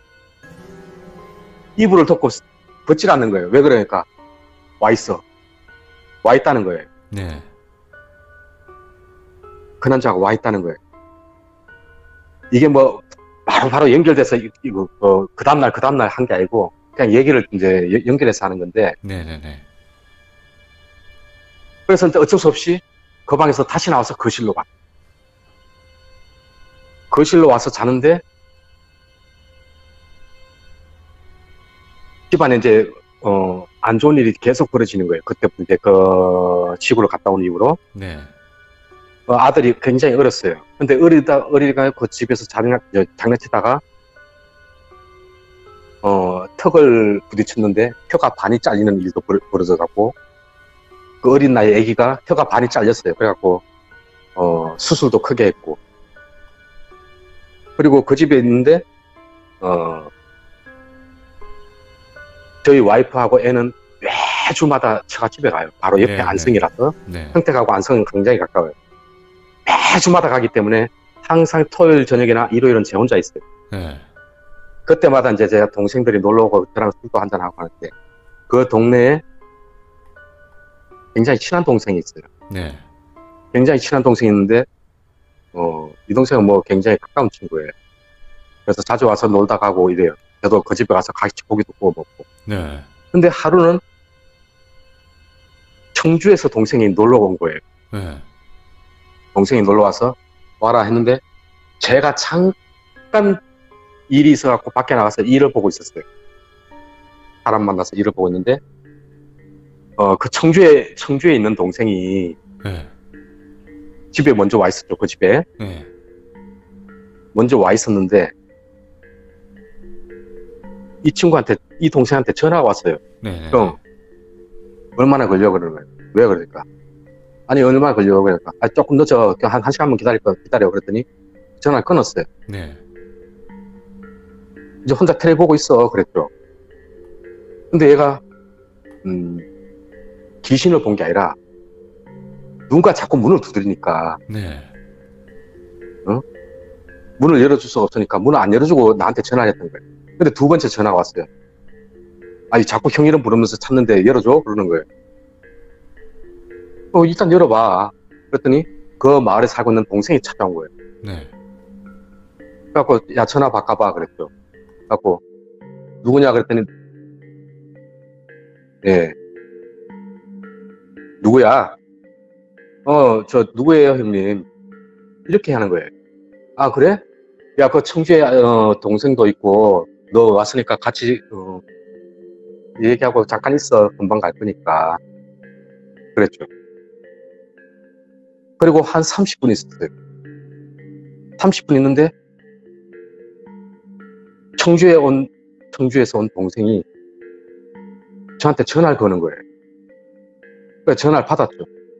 이불을 덮고 벗질 않는 거예요. 왜 그러니까 와 있어. 와 있다는 거예요. 네. 그 남자가 와 있다는 거예요. 이게 뭐 바로 바로 연결돼서 이- 이거 어, 그 다음날 그 다음날 한 게 아니고 그냥 얘기를 이제 여- 연결해서 하는 건데 네네네. 그래서 이제 어쩔 수 없이 그 방에서 다시 나와서 거실로 가. 거실로 와서 자는데 집안에 이제 어, 안 좋은 일이 계속 벌어지는 거예요. 그때부터 이제 그 시골을 갔다 온 이후로 네. 어, 아들이 굉장히 어렸어요. 근데 어리다 어리가 그 집에서 장난 장난치다가 어, 턱을 부딪혔는데 혀가 반이 잘리는 일도 벌- 벌어져갖고 그 어린 나이 아기가 혀가 반이 잘렸어요. 그래갖고 어, 수술도 크게 했고 그리고 그 집에 있는데 어, 저희 와이프하고 애는 매주마다 제가 집에 가요. 바로 옆에 네, 안성이라서 네. 평택하고 안성은 굉장히 가까워요. 매주마다 가기 때문에 항상 토요일 저녁이나 일요일은 제 혼자 있어요. 네. 그때마다 이제 제가 동생들이 놀러 오고 저랑 술도 한잔하고 하는데 그 동네에 굉장히 친한 동생이 있어요. 네. 굉장히 친한 동생이 있는데 어, 이 동생은 뭐 굉장히 가까운 친구예요. 그래서 자주 와서 놀다 가고 이래요. 저도 그 집에 가서 같이 고기도 구워 먹고. 네. 근데 하루는 청주에서 동생이 놀러 온 거예요. 네. 동생이 놀러 와서 와라 했는데 제가 잠깐 일이 있어갖고 밖에 나가서 일을 보고 있었어요. 사람 만나서 일을 보고 있는데 어, 그 청주에 청주에 있는 동생이 네. 집에 먼저 와 있었죠. 그 집에 네. 먼저 와 있었는데 이 친구한테 이 동생한테 전화가 왔어요. 네. 형 얼마나 걸려 그러는 거예요. 왜 그러니까 아니 얼마나 걸려 그러니까 아, 조금 늦어 한, 한 시간만 기다릴 거 기다려 그랬더니 전화를 끊었어요. 네. 이제 혼자 텔레 보고 있어 그랬죠. 근데 얘가 음, 귀신을 본 게 아니라 누군가 자꾸 문을 두드리니까 네. 어? 문을 열어줄 수가 없으니까 문을 안 열어주고 나한테 전화를 했던 거예요. 근데 두 번째 전화가 왔어요. 아니 자꾸 형 이름 부르면서 찾는데 열어줘? 그러는 거예요. 어 일단 열어봐. 그랬더니 그 마을에 살고 있는 동생이 찾아온 거예요. 네. 그래갖고 야 전화 바꿔봐 그랬죠. 그래갖고 누구냐 그랬더니 예 누구야? 어 저 누구예요 형님? 이렇게 하는 거예요. 아 그래? 야 그 청주에 어, 동생도 있고 너 왔으니까 같이 어, 얘기하고 잠깐 있어. 금방 갈 거니까 그랬죠. 그리고 한 삼십 분 있었어요. 삼십 분 있는데 청주에 온 청주에서 온 동생이 저한테 전화를 거는 거예요. 그래서 전화를 받았죠.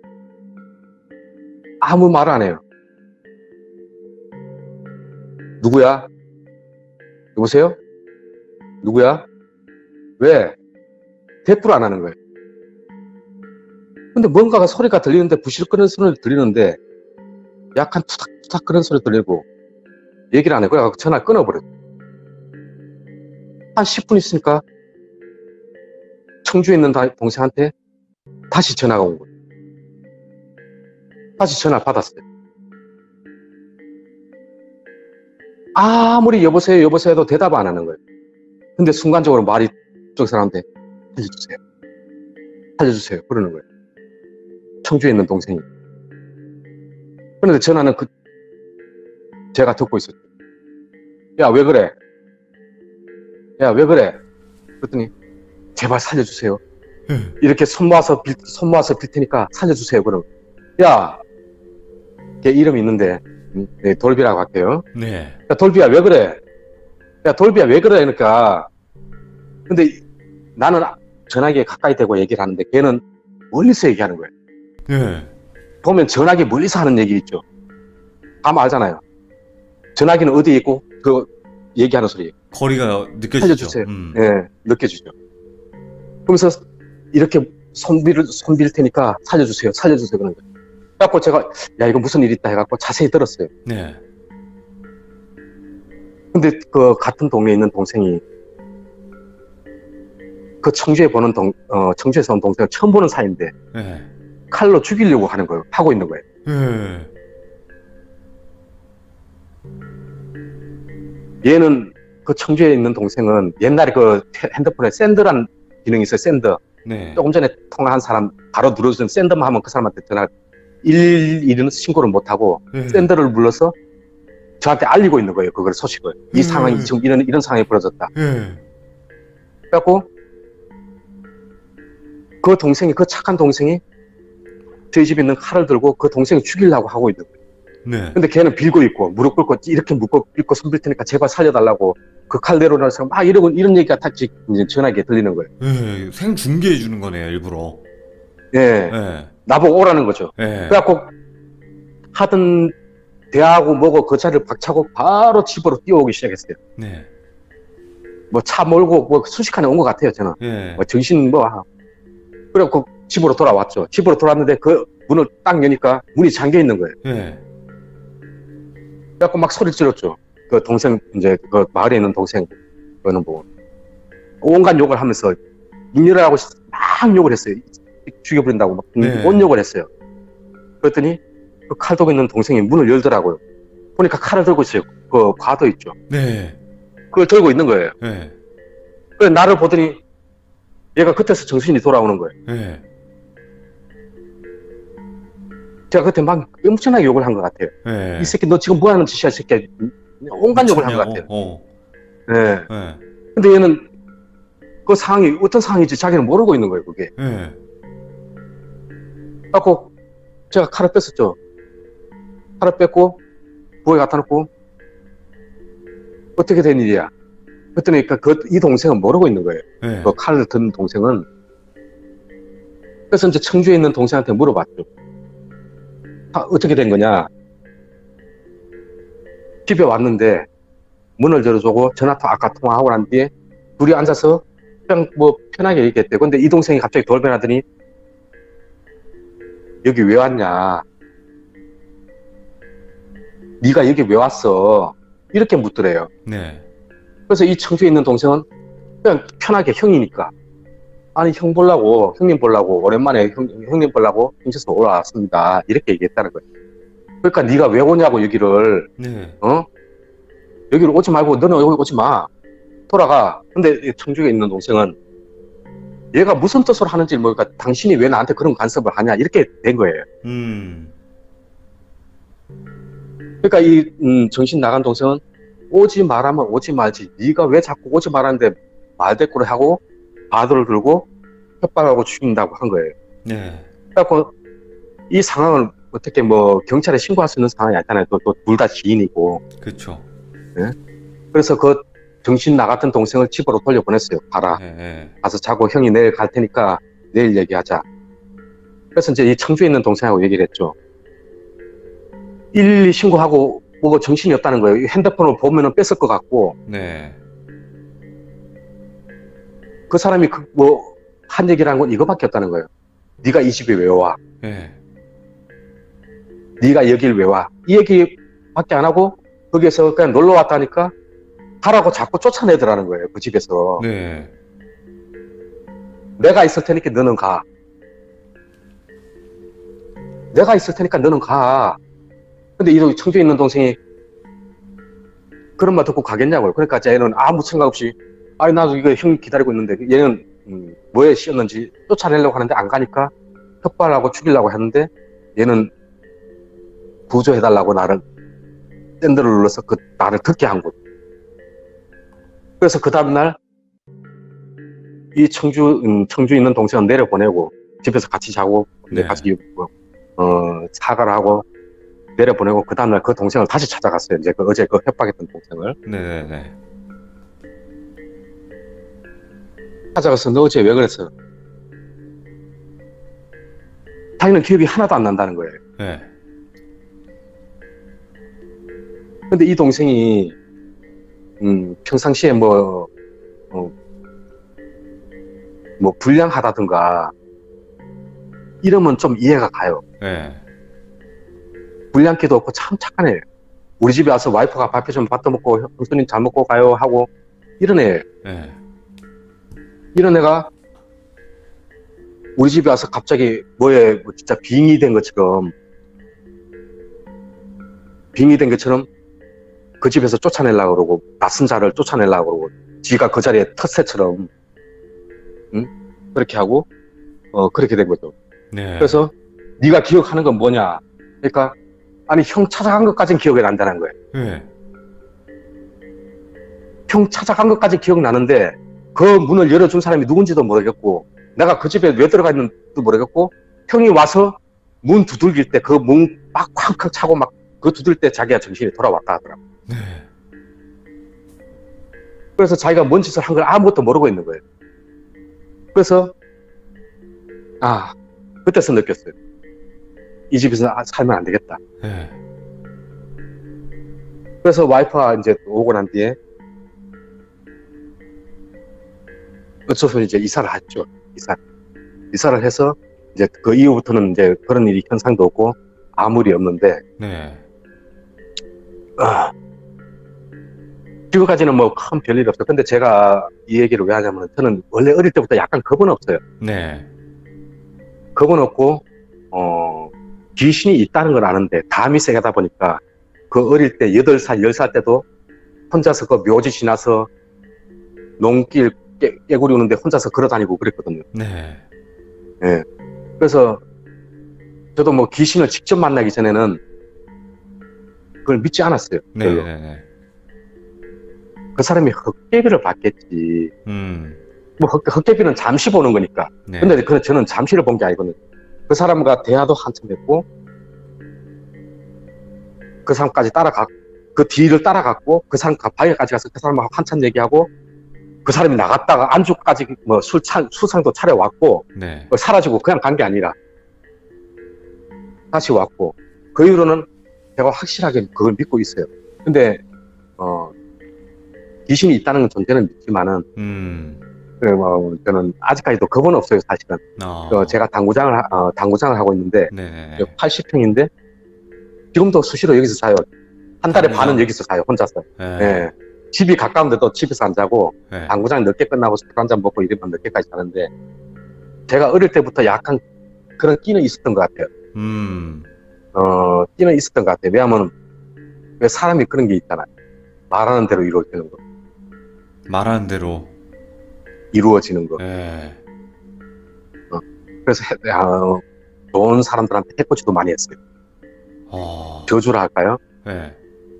아무 말 안 해요. 누구야? 여보세요? 누구야? 왜? 대꾸를 안 하는 거예요. 근데 뭔가가 소리가 들리는데 부실거리는 소리를 들리는데 약간 투닥투닥 그런 소리 들리고 얘기를 안 해요. 그래서 전화를 끊어버렸어요. 한 십 분 있으니까 청주에 있는 동생한테 다시 전화가 온 거예요. 다시 전화를 받았어요. 아무리 여보세요 여보세요 해도 대답 안 하는 거예요. 근데 순간적으로 말이 쪽 사람한테 살려주세요. 살려주세요. 그러는 거예요. 청주에 있는 동생이. 그런데 전화는 그 제가 듣고 있었죠. 야 왜 그래? 야 왜 그래? 그랬더니 제발 살려주세요. 이렇게 손 모아서 빌, 손 모아서 빌 테니까 살려주세요. 그럼 야 걔 이름이 있는데 네, 돌비라고 할게요. 네. 야 돌비야 왜 그래? 야 돌비야 왜 그래? 그러니까 근데 나는 전화기에 가까이 대고 얘기를 하는데 걔는 멀리서 얘기하는 거예요. 네. 보면 전화기 멀리서 하는 얘기 있죠. 다 알잖아요. 전화기는 어디에 있고 그 얘기하는 소리. 거리가 느껴지죠. 살려주세요. 음. 네, 느껴지죠. 그러면서 이렇게 손빌 손빌 테니까 살려주세요. 살려주세요. 그런 거예요. 그래갖고 제가 야 이거 무슨 일 있다 해갖고 자세히 들었어요. 네. 근데 그 같은 동네에 있는 동생이 그 청주에 보는 동, 어, 청주에서 온 동생을 처음 보는 사이인데 네. 칼로 죽이려고 하는 거예요. 하고 있는 거예요. 네. 얘는 그 청주에 있는 동생은 옛날에 그 핸드폰에 샌드라는 기능이 있어요. 샌드. 네. 조금 전에 통화한 사람 바로 눌러주는 샌드만 하면 그 사람한테 전화 일일이는 신고를 못하고 네. 샌드를 눌러서 저한테 알리고 있는 거예요. 그걸 소식을. 이 음. 상황이 지금 이런 이런 상황이 벌어졌다. 네. 그래갖고 그 동생이 그 착한 동생이 저희 집에 있는 칼을 들고 그 동생을 죽이려고 하고 있는 거예요. 네. 근데 걔는 빌고 있고 무릎 꿇고 이렇게 묶고 빌고 손 빌 테니까 제발 살려달라고 그 칼 내려놓으면서 막 이러고 이런 얘기가 다 이제 전화기에 들리는 거예요. 네. 생 중계해 주는 거네요, 일부러. 예, 네. 나보고 오라는 거죠. 네. 그래갖고 하던 대하고 뭐고 그 차를 박차고 바로 집으로 뛰어오기 시작했어요. 네. 뭐 차 몰고 뭐 순식간에 온 것 같아요, 저는. 네. 뭐 정신 뭐 그래갖고 집으로 돌아왔죠. 집으로 돌아왔는데 그 문을 딱 여니까 문이 잠겨 있는 거예요. 네. 그래갖고 막 소리 질렀죠. 그 동생 이제 그 마을에 있는 동생 그거는 뭐 온갖 욕을 하면서 문 열으라고 막 욕을 했어요. 죽여버린다고 막 네. 온 욕을 했어요. 그랬더니 그 칼 들고 있는 동생이 문을 열더라고요. 보니까 칼을 들고 있어요. 그 과도 있죠. 네. 그걸 들고 있는 거예요. 네. 그래서 나를 보더니 얘가 그때서 정신이 돌아오는 거예요. 네. 제가 그때 막 엄청나게 욕을 한 것 같아요. 네. 이 새끼 너 지금 뭐 하는 짓이야, 이 새끼. 온갖 욕을 한 것 같아요. 어. 네. 네. 근데 얘는 그 상황이 어떤 상황인지 자기는 모르고 있는 거예요, 그게. 네. 그래갖고 제가 칼을 뺐었죠. 칼을 뺐고 부엌에 갖다 놓고 어떻게 된 일이야? 그랬더니 그, 그, 이 동생은 모르고 있는 거예요. 네. 그 칼을 든 동생은. 그래서 이제 청주에 있는 동생한테 물어봤죠. 아, 어떻게 된 거냐? 집에 왔는데 문을 열어주고 전화통 아까 통화하고 난 뒤에 둘이 앉아서 그냥 뭐 편하게 얘기했대요. 근데 이 동생이 갑자기 돌변하더니 여기 왜 왔냐? 네가 여기 왜 왔어? 이렇게 묻더래요. 네. 그래서 이 청주에 있는 동생은 그냥 편하게 형이니까. 아니, 형 보려고, 형님 보려고, 오랜만에 형, 형님 보려고 경찰서 올라왔습니다. 이렇게 얘기했다는 거예요. 그러니까 네가 왜 오냐고, 여기를. 네. 어? 여기를 오지 말고 너는 여기 오지 마. 돌아가. 근데 이 청주에 있는 동생은 얘가 무슨 뜻으로 하는지 모르니까 당신이 왜 나한테 그런 간섭을 하냐 이렇게 된 거예요. 음. 그러니까 이 음, 정신 나간 동생은 오지 말하면 오지 말지. 네가 왜 자꾸 오지 말하는데 말대꾸를 하고 바도를 들고 협박하고 죽인다고 한 거예요. 네. 그래갖고 이 상황을 어떻게 뭐 경찰에 신고할 수 있는 상황이 아니잖아요. 또 둘 다 지인이고. 그쵸. 예? 그래서 그 정신 나갔던 동생을 집으로 돌려보냈어요. 가라. 네. 네. 가서 자고 형이 내일 갈 테니까 내일 얘기하자. 그래서 이제 이 청주에 있는 동생하고 얘기를 했죠. 일일이 신고하고 뭐 정신이 없다는 거예요. 핸드폰을 보면은 뺐을 것 같고. 네. 그 사람이 그 뭐 한 얘기라는 건 이거밖에 없다는 거예요. 네가 이 집에 왜 와? 네. 네가 여길 왜 와? 이 얘기밖에 안 하고 거기에서 그냥 놀러 왔다니까 가라고 자꾸 쫓아내더라는 거예요. 그 집에서. 네. 내가 있을 테니까 너는 가. 내가 있을 테니까 너는 가. 근데 이 청주에 있는 동생이 그런 말 듣고 가겠냐고요. 그러니까 얘는 아무 생각 없이 아니 나도 이거 형 기다리고 있는데 얘는 음, 뭐에 씌었는지 쫓아내려고 하는데 안 가니까 협박하고 죽이려고 했는데 얘는 구조해달라고 나를 샌들을 눌러서 그 나를 듣게 한 거죠. 그래서 그 다음날 이 청주 음, 청주에 있는 동생은 내려보내고 집에서 같이 자고 네. 같이 어, 사과를 하고 내려보내고 그 다음날 그 동생을 다시 찾아갔어요. 이제 그 어제 그 협박했던 동생을 네네네. 찾아가서 너 어제 왜 그랬어? 자기는 기억이 하나도 안 난다는 거예요. 네. 근데 이 동생이 음, 평상시에 뭐, 어, 뭐 불량하다든가 이러면 좀 이해가 가요. 네. 불량기도 없고 참 착한 애예요. 우리 집에 와서 와이프가 밥 해주면 밥도 먹고 형수님 잘 먹고 가요 하고 이런 애예요. 네. 이런 애가 우리 집에 와서 갑자기 뭐에 뭐 진짜 빙의 된 것처럼 빙의 된 것처럼 그 집에서 쫓아내려고 그러고 낯선 자를 쫓아내려고 그러고 지가 그 자리에 텃새처럼 응? 그렇게 하고 어 그렇게 된 거죠. 네. 그래서 네가 기억하는 건 뭐냐? 그러니까 아니 형 찾아간 것까지는 기억이 난다는 거예요. 네. 형 찾아간 것까지 기억나는데 그 문을 열어준 사람이 누군지도 모르겠고 내가 그 집에 왜 들어가 있는지도 모르겠고 형이 와서 문 두들길 때 그 문 막 쾅쾅 차고 막 그 두들 때 자기가 정신이 돌아왔다 하더라고. 네. 그래서 자기가 뭔 짓을 한 걸 아무것도 모르고 있는 거예요. 그래서 아 그때서 느꼈어요. 이 집에서 살면 안 되겠다. 네. 그래서 와이프가 이제 오고 난 뒤에 어쩌서 이제 이사를 했죠. 이사. 이사를 해서 이제 그 이후부터는 이제 그런 일이 현상도 없고 아무 일이 없는데 네. 아, 지금까지는 뭐 큰 별일 없어요. 근데 제가 이 얘기를 왜 하냐면 저는 원래 어릴 때부터 약간 겁은 없어요. 네. 겁은 없고 어, 귀신이 있다는 걸 아는데 담이 세다 보니까 그 어릴 때 여덟 살, 열 살 때도 혼자서 그 묘지 지나서 농길 깨, 깨구리 오는데 혼자서 걸어다니고 그랬거든요. 네. 예. 그래서 저도 뭐 귀신을 직접 만나기 전에는 그걸 믿지 않았어요. 네. 별로. 네. 네. 그 사람이 헛개비를 봤겠지. 음. 뭐 헛, 헛개비는 잠시 보는 거니까. 네. 근데 그 저는 잠시를 본 게 아니거든요. 그 사람과 대화도 한참 했고 그 사람까지 따라가 그 뒤를 따라갔고 그 사람 방에까지 가서 그 사람하고 한참 얘기하고 그 사람이 나갔다가 안주까지 뭐 술 수상도 차려왔고 네. 사라지고 그냥 간 게 아니라 다시 왔고 그 이후로는 제가 확실하게 그걸 믿고 있어요. 근데 어 귀신이 있다는 존재는 믿지만은 음. 그, 뭐, 저는 아직까지도 겁은 없어요, 사실은. 어. 어, 제가 당구장을, 하- 어, 당구장을 하고 있는데, 네네네. 팔십 평인데, 지금도 수시로 여기서 자요. 한 달에 당구장. 반은 여기서 자요, 혼자서. 네. 예. 집이 가까운데도 집에서 안 자고, 네. 당구장 늦게 끝나고 술 한잔 먹고 이러면 늦게까지 자는데, 제가 어릴 때부터 약간 그런 끼는 있었던 것 같아요. 음. 어, 끼는 있었던 것 같아요. 왜냐하면, 왜 사람이 그런 게 있잖아요. 말하는 대로 이루어지는 거. 말하는 대로. 이루어지는 거. 네. 그래서, 해- 어, 좋은 사람들한테 해코지도 많이 했어요. 어. 저주를 할까요? 네.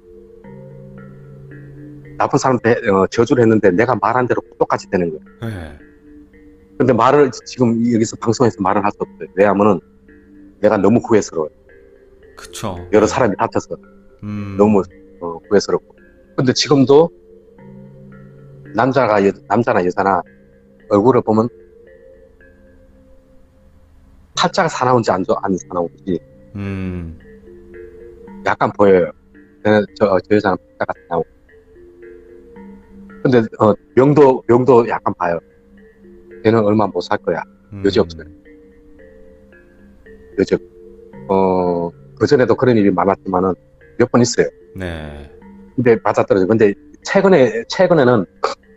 나쁜 사람한테 어, 저주를 했는데 내가 말한 대로 똑같이 되는 거예요. 네. 근데 말을 지금 여기서 방송에서 말을 할 수 없어요. 왜냐하면은 내가 너무 구애스러워요. 그쵸. 여러 사람이 다쳐서 음. 너무 어, 구애스럽고. 근데 지금도 남자가 여, 남자나 여자나 얼굴을 보면 팔자가 사나운지 안, 좋- 안 사나운지 음. 약간 보여요. 저, 저, 저 여자는 팔자가 사나우고. 근데 어, 명도 명도 약간 봐요. 걔는 얼마 못 살 거야. 음. 여지 없어요. 여지 없. 어, 그전에도 그런 일이 많았지만은 몇 번 있어요. 네. 근데 맞아떨어져. 근데 최근에, 최근에는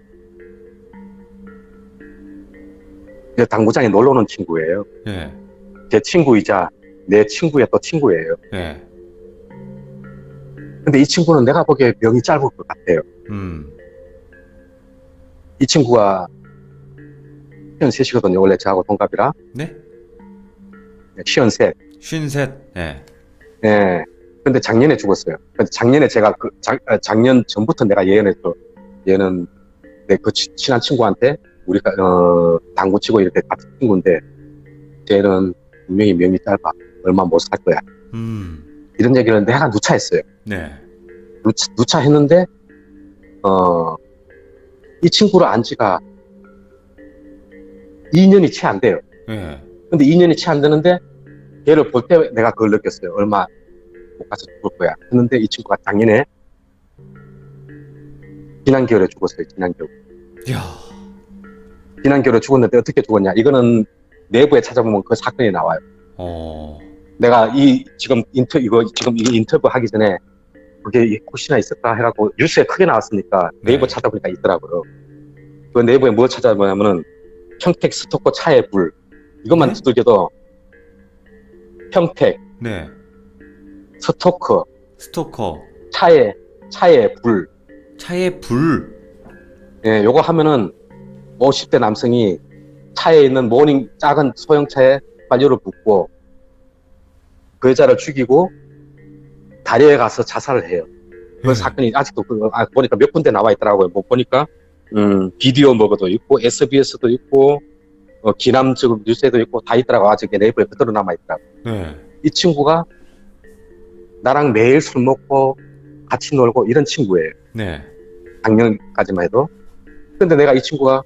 이제 당구장에 놀러 오는 친구예요. 네. 제 친구이자 내 친구의 또 친구예요. 네. 근데 이 친구는 내가 보기에 명이 짧을 것 같아요. 음. 이 친구가 시연셋이거든요. 원래 저하고 동갑이라. 네? 시연셋. 쉰셋. 네. 예. 근데 작년에 죽었어요. 근데 작년에 제가 그, 작, 아, 작년 전부터 내가 예언했죠. 얘는 내 그 친한 친구한테 우리가, 어, 당구 치고 이렇게 같은 친구인데, 쟤는 분명히 명이 짧아. 얼마 못 살 거야. 음. 이런 얘기를 내가 누차했어요. 네. 누차, 누차했는데, 어, 이 친구를 안 지가 이 년이 채 안 돼요. 네. 근데 이 년이 채 안 되는데, 걔를 볼 때 내가 그걸 느꼈어요. 얼마 못 가서 죽을 거야. 했는데 이 친구가 작년에, 지난 겨울에 죽었어요. 지난 겨울. 이야. 지난 겨울에 죽었는데 어떻게 죽었냐. 이거는 내부에 찾아보면 그 사건이 나와요. 어. 내가 이, 지금 인터, 이거, 지금 이 인터뷰 하기 전에 그게 혹시나 있을까 해갖고 뉴스에 크게 나왔으니까 네이버 네. 찾아보니까 있더라고요. 그 네이버에 뭐 찾아보냐면은 평택 스토커 차의 불. 이것만 네? 두들겨도 평택 네. 스토커 스토커. 차의, 차의 불. 차에 불. 예, 요거 하면은 오십 대 남성이 차에 있는 모닝 작은 소형차에 관료를 붓고 그 여자를 죽이고 다리에 가서 자살을 해요. 그 네. 사건이 아직도 그, 아, 보니까 몇 군데 나와 있더라고요. 뭐 보니까 음, 비디오 뭐가도 있고 에스비에스도 있고 어, 기남 쪽 뉴스에도 있고 다 있더라고. 아직 네이버에 그대로 남아 있더라고. 네. 이 친구가 나랑 매일 술 먹고 같이 놀고 이런 친구예요. 네. 작년까지만 해도. 근데 내가 이 친구가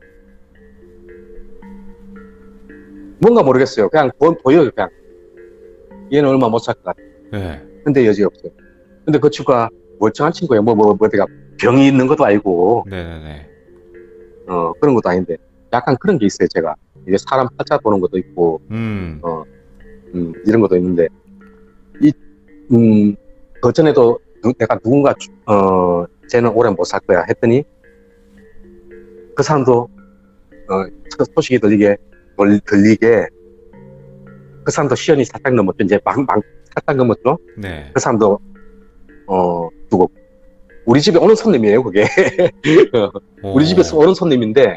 뭔가 모르겠어요. 그냥 보, 보여요. 그냥 얘는 얼마 못 살 것 같아. 네. 근데 여지 없어요. 근데 그 친구가 멀쩡한 친구예요. 뭐, 뭐, 뭐, 내가 병이 있는 것도 아니고, 네네네. 어, 그런 것도 아닌데, 약간 그런 게 있어요, 제가. 이게 사람 팔자 보는 것도 있고, 음. 어, 음, 이런 것도 있는데, 이, 음, 그 전에도 누- 내가 누군가, 주- 어, 쟤는 오래 못 살 거야 했더니, 그 사람도, 어, 소- 소식이 들리게, 들- 들리게, 그 사람도 시연이 살짝 넘었죠. 이제 막, 막, 살짝 넘었죠. 네. 그 사람도, 어, 죽었고. 우리 집에 오는 손님이에요, 그게. 우리 오. 집에서 오는 손님인데,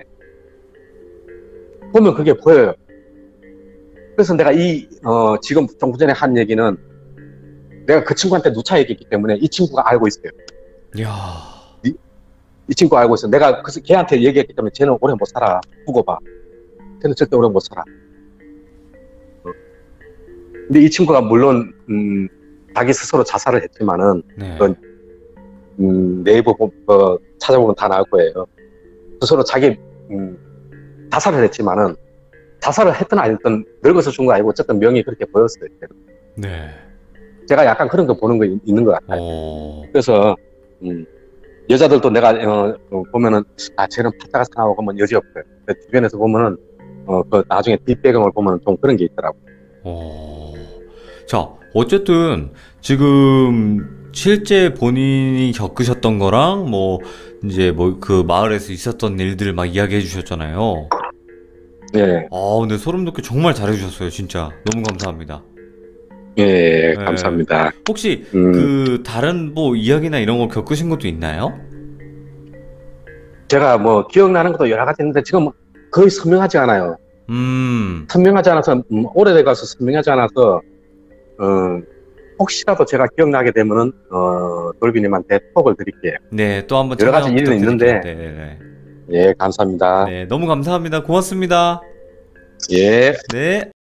보면 그게 보여요. 그래서 내가 이, 어, 지금 좀 전에 한 얘기는 내가 그 친구한테 누차 얘기했기 때문에 이 친구가 알고 있어요. 이야. 이 친구가 알고 있어요. 내가 그래서 걔한테 얘기했기 때문에 쟤는 오래 못 살아. 두고 봐. 쟤는 절대 오래 못 살아. 어. 근데 이 친구가 물론, 음, 자기 스스로 자살을 했지만은, 네. 그건 음, 네이버 보- 어, 찾아보면 다 나올 거예요. 스스로 자기 음, 자살을 했지만은 자살을 했든 안 했든 늙어서 죽은 거 아니고 어쨌든 명이 그렇게 보였어요. 네. 제가 약간 그런 거 보는 거 있- 있는 것 같아요. 오. 그래서 음, 여자들도 내가 어, 어, 보면은 아 쟤는 팔자가 상하고 하면 여지 없어요. 그 주변에서 보면은 어, 그 나중에 뒷배경을 보면 좀 그런 게 있더라고. 어... 자, 어쨌든 지금 실제 본인이 겪으셨던 거랑 뭐 이제 뭐 그 마을에서 있었던 일들 막 이야기해 주셨잖아요. 예, 아, 근데 소름 돋게 정말 잘해 주셨어요, 진짜. 너무 감사합니다. 예, 네. 감사합니다. 혹시 음, 그 다른 뭐 이야기나 이런 거 겪으신 것도 있나요? 제가 뭐 기억나는 것도 여러 가지 있는데 지금 거의 선명하지 않아요. 음, 선명하지 않아서 음, 오래돼 가서 선명하지 않아서 어, 혹시라도 제가 기억나게 되면은 어, 돌비님한테 톡을 드릴게요. 네, 또 한번 여러 참여 가지 일은 부탁드릴게요. 있는데 네네네. 예, 감사합니다. 네, 너무 감사합니다. 고맙습니다. 예. 네.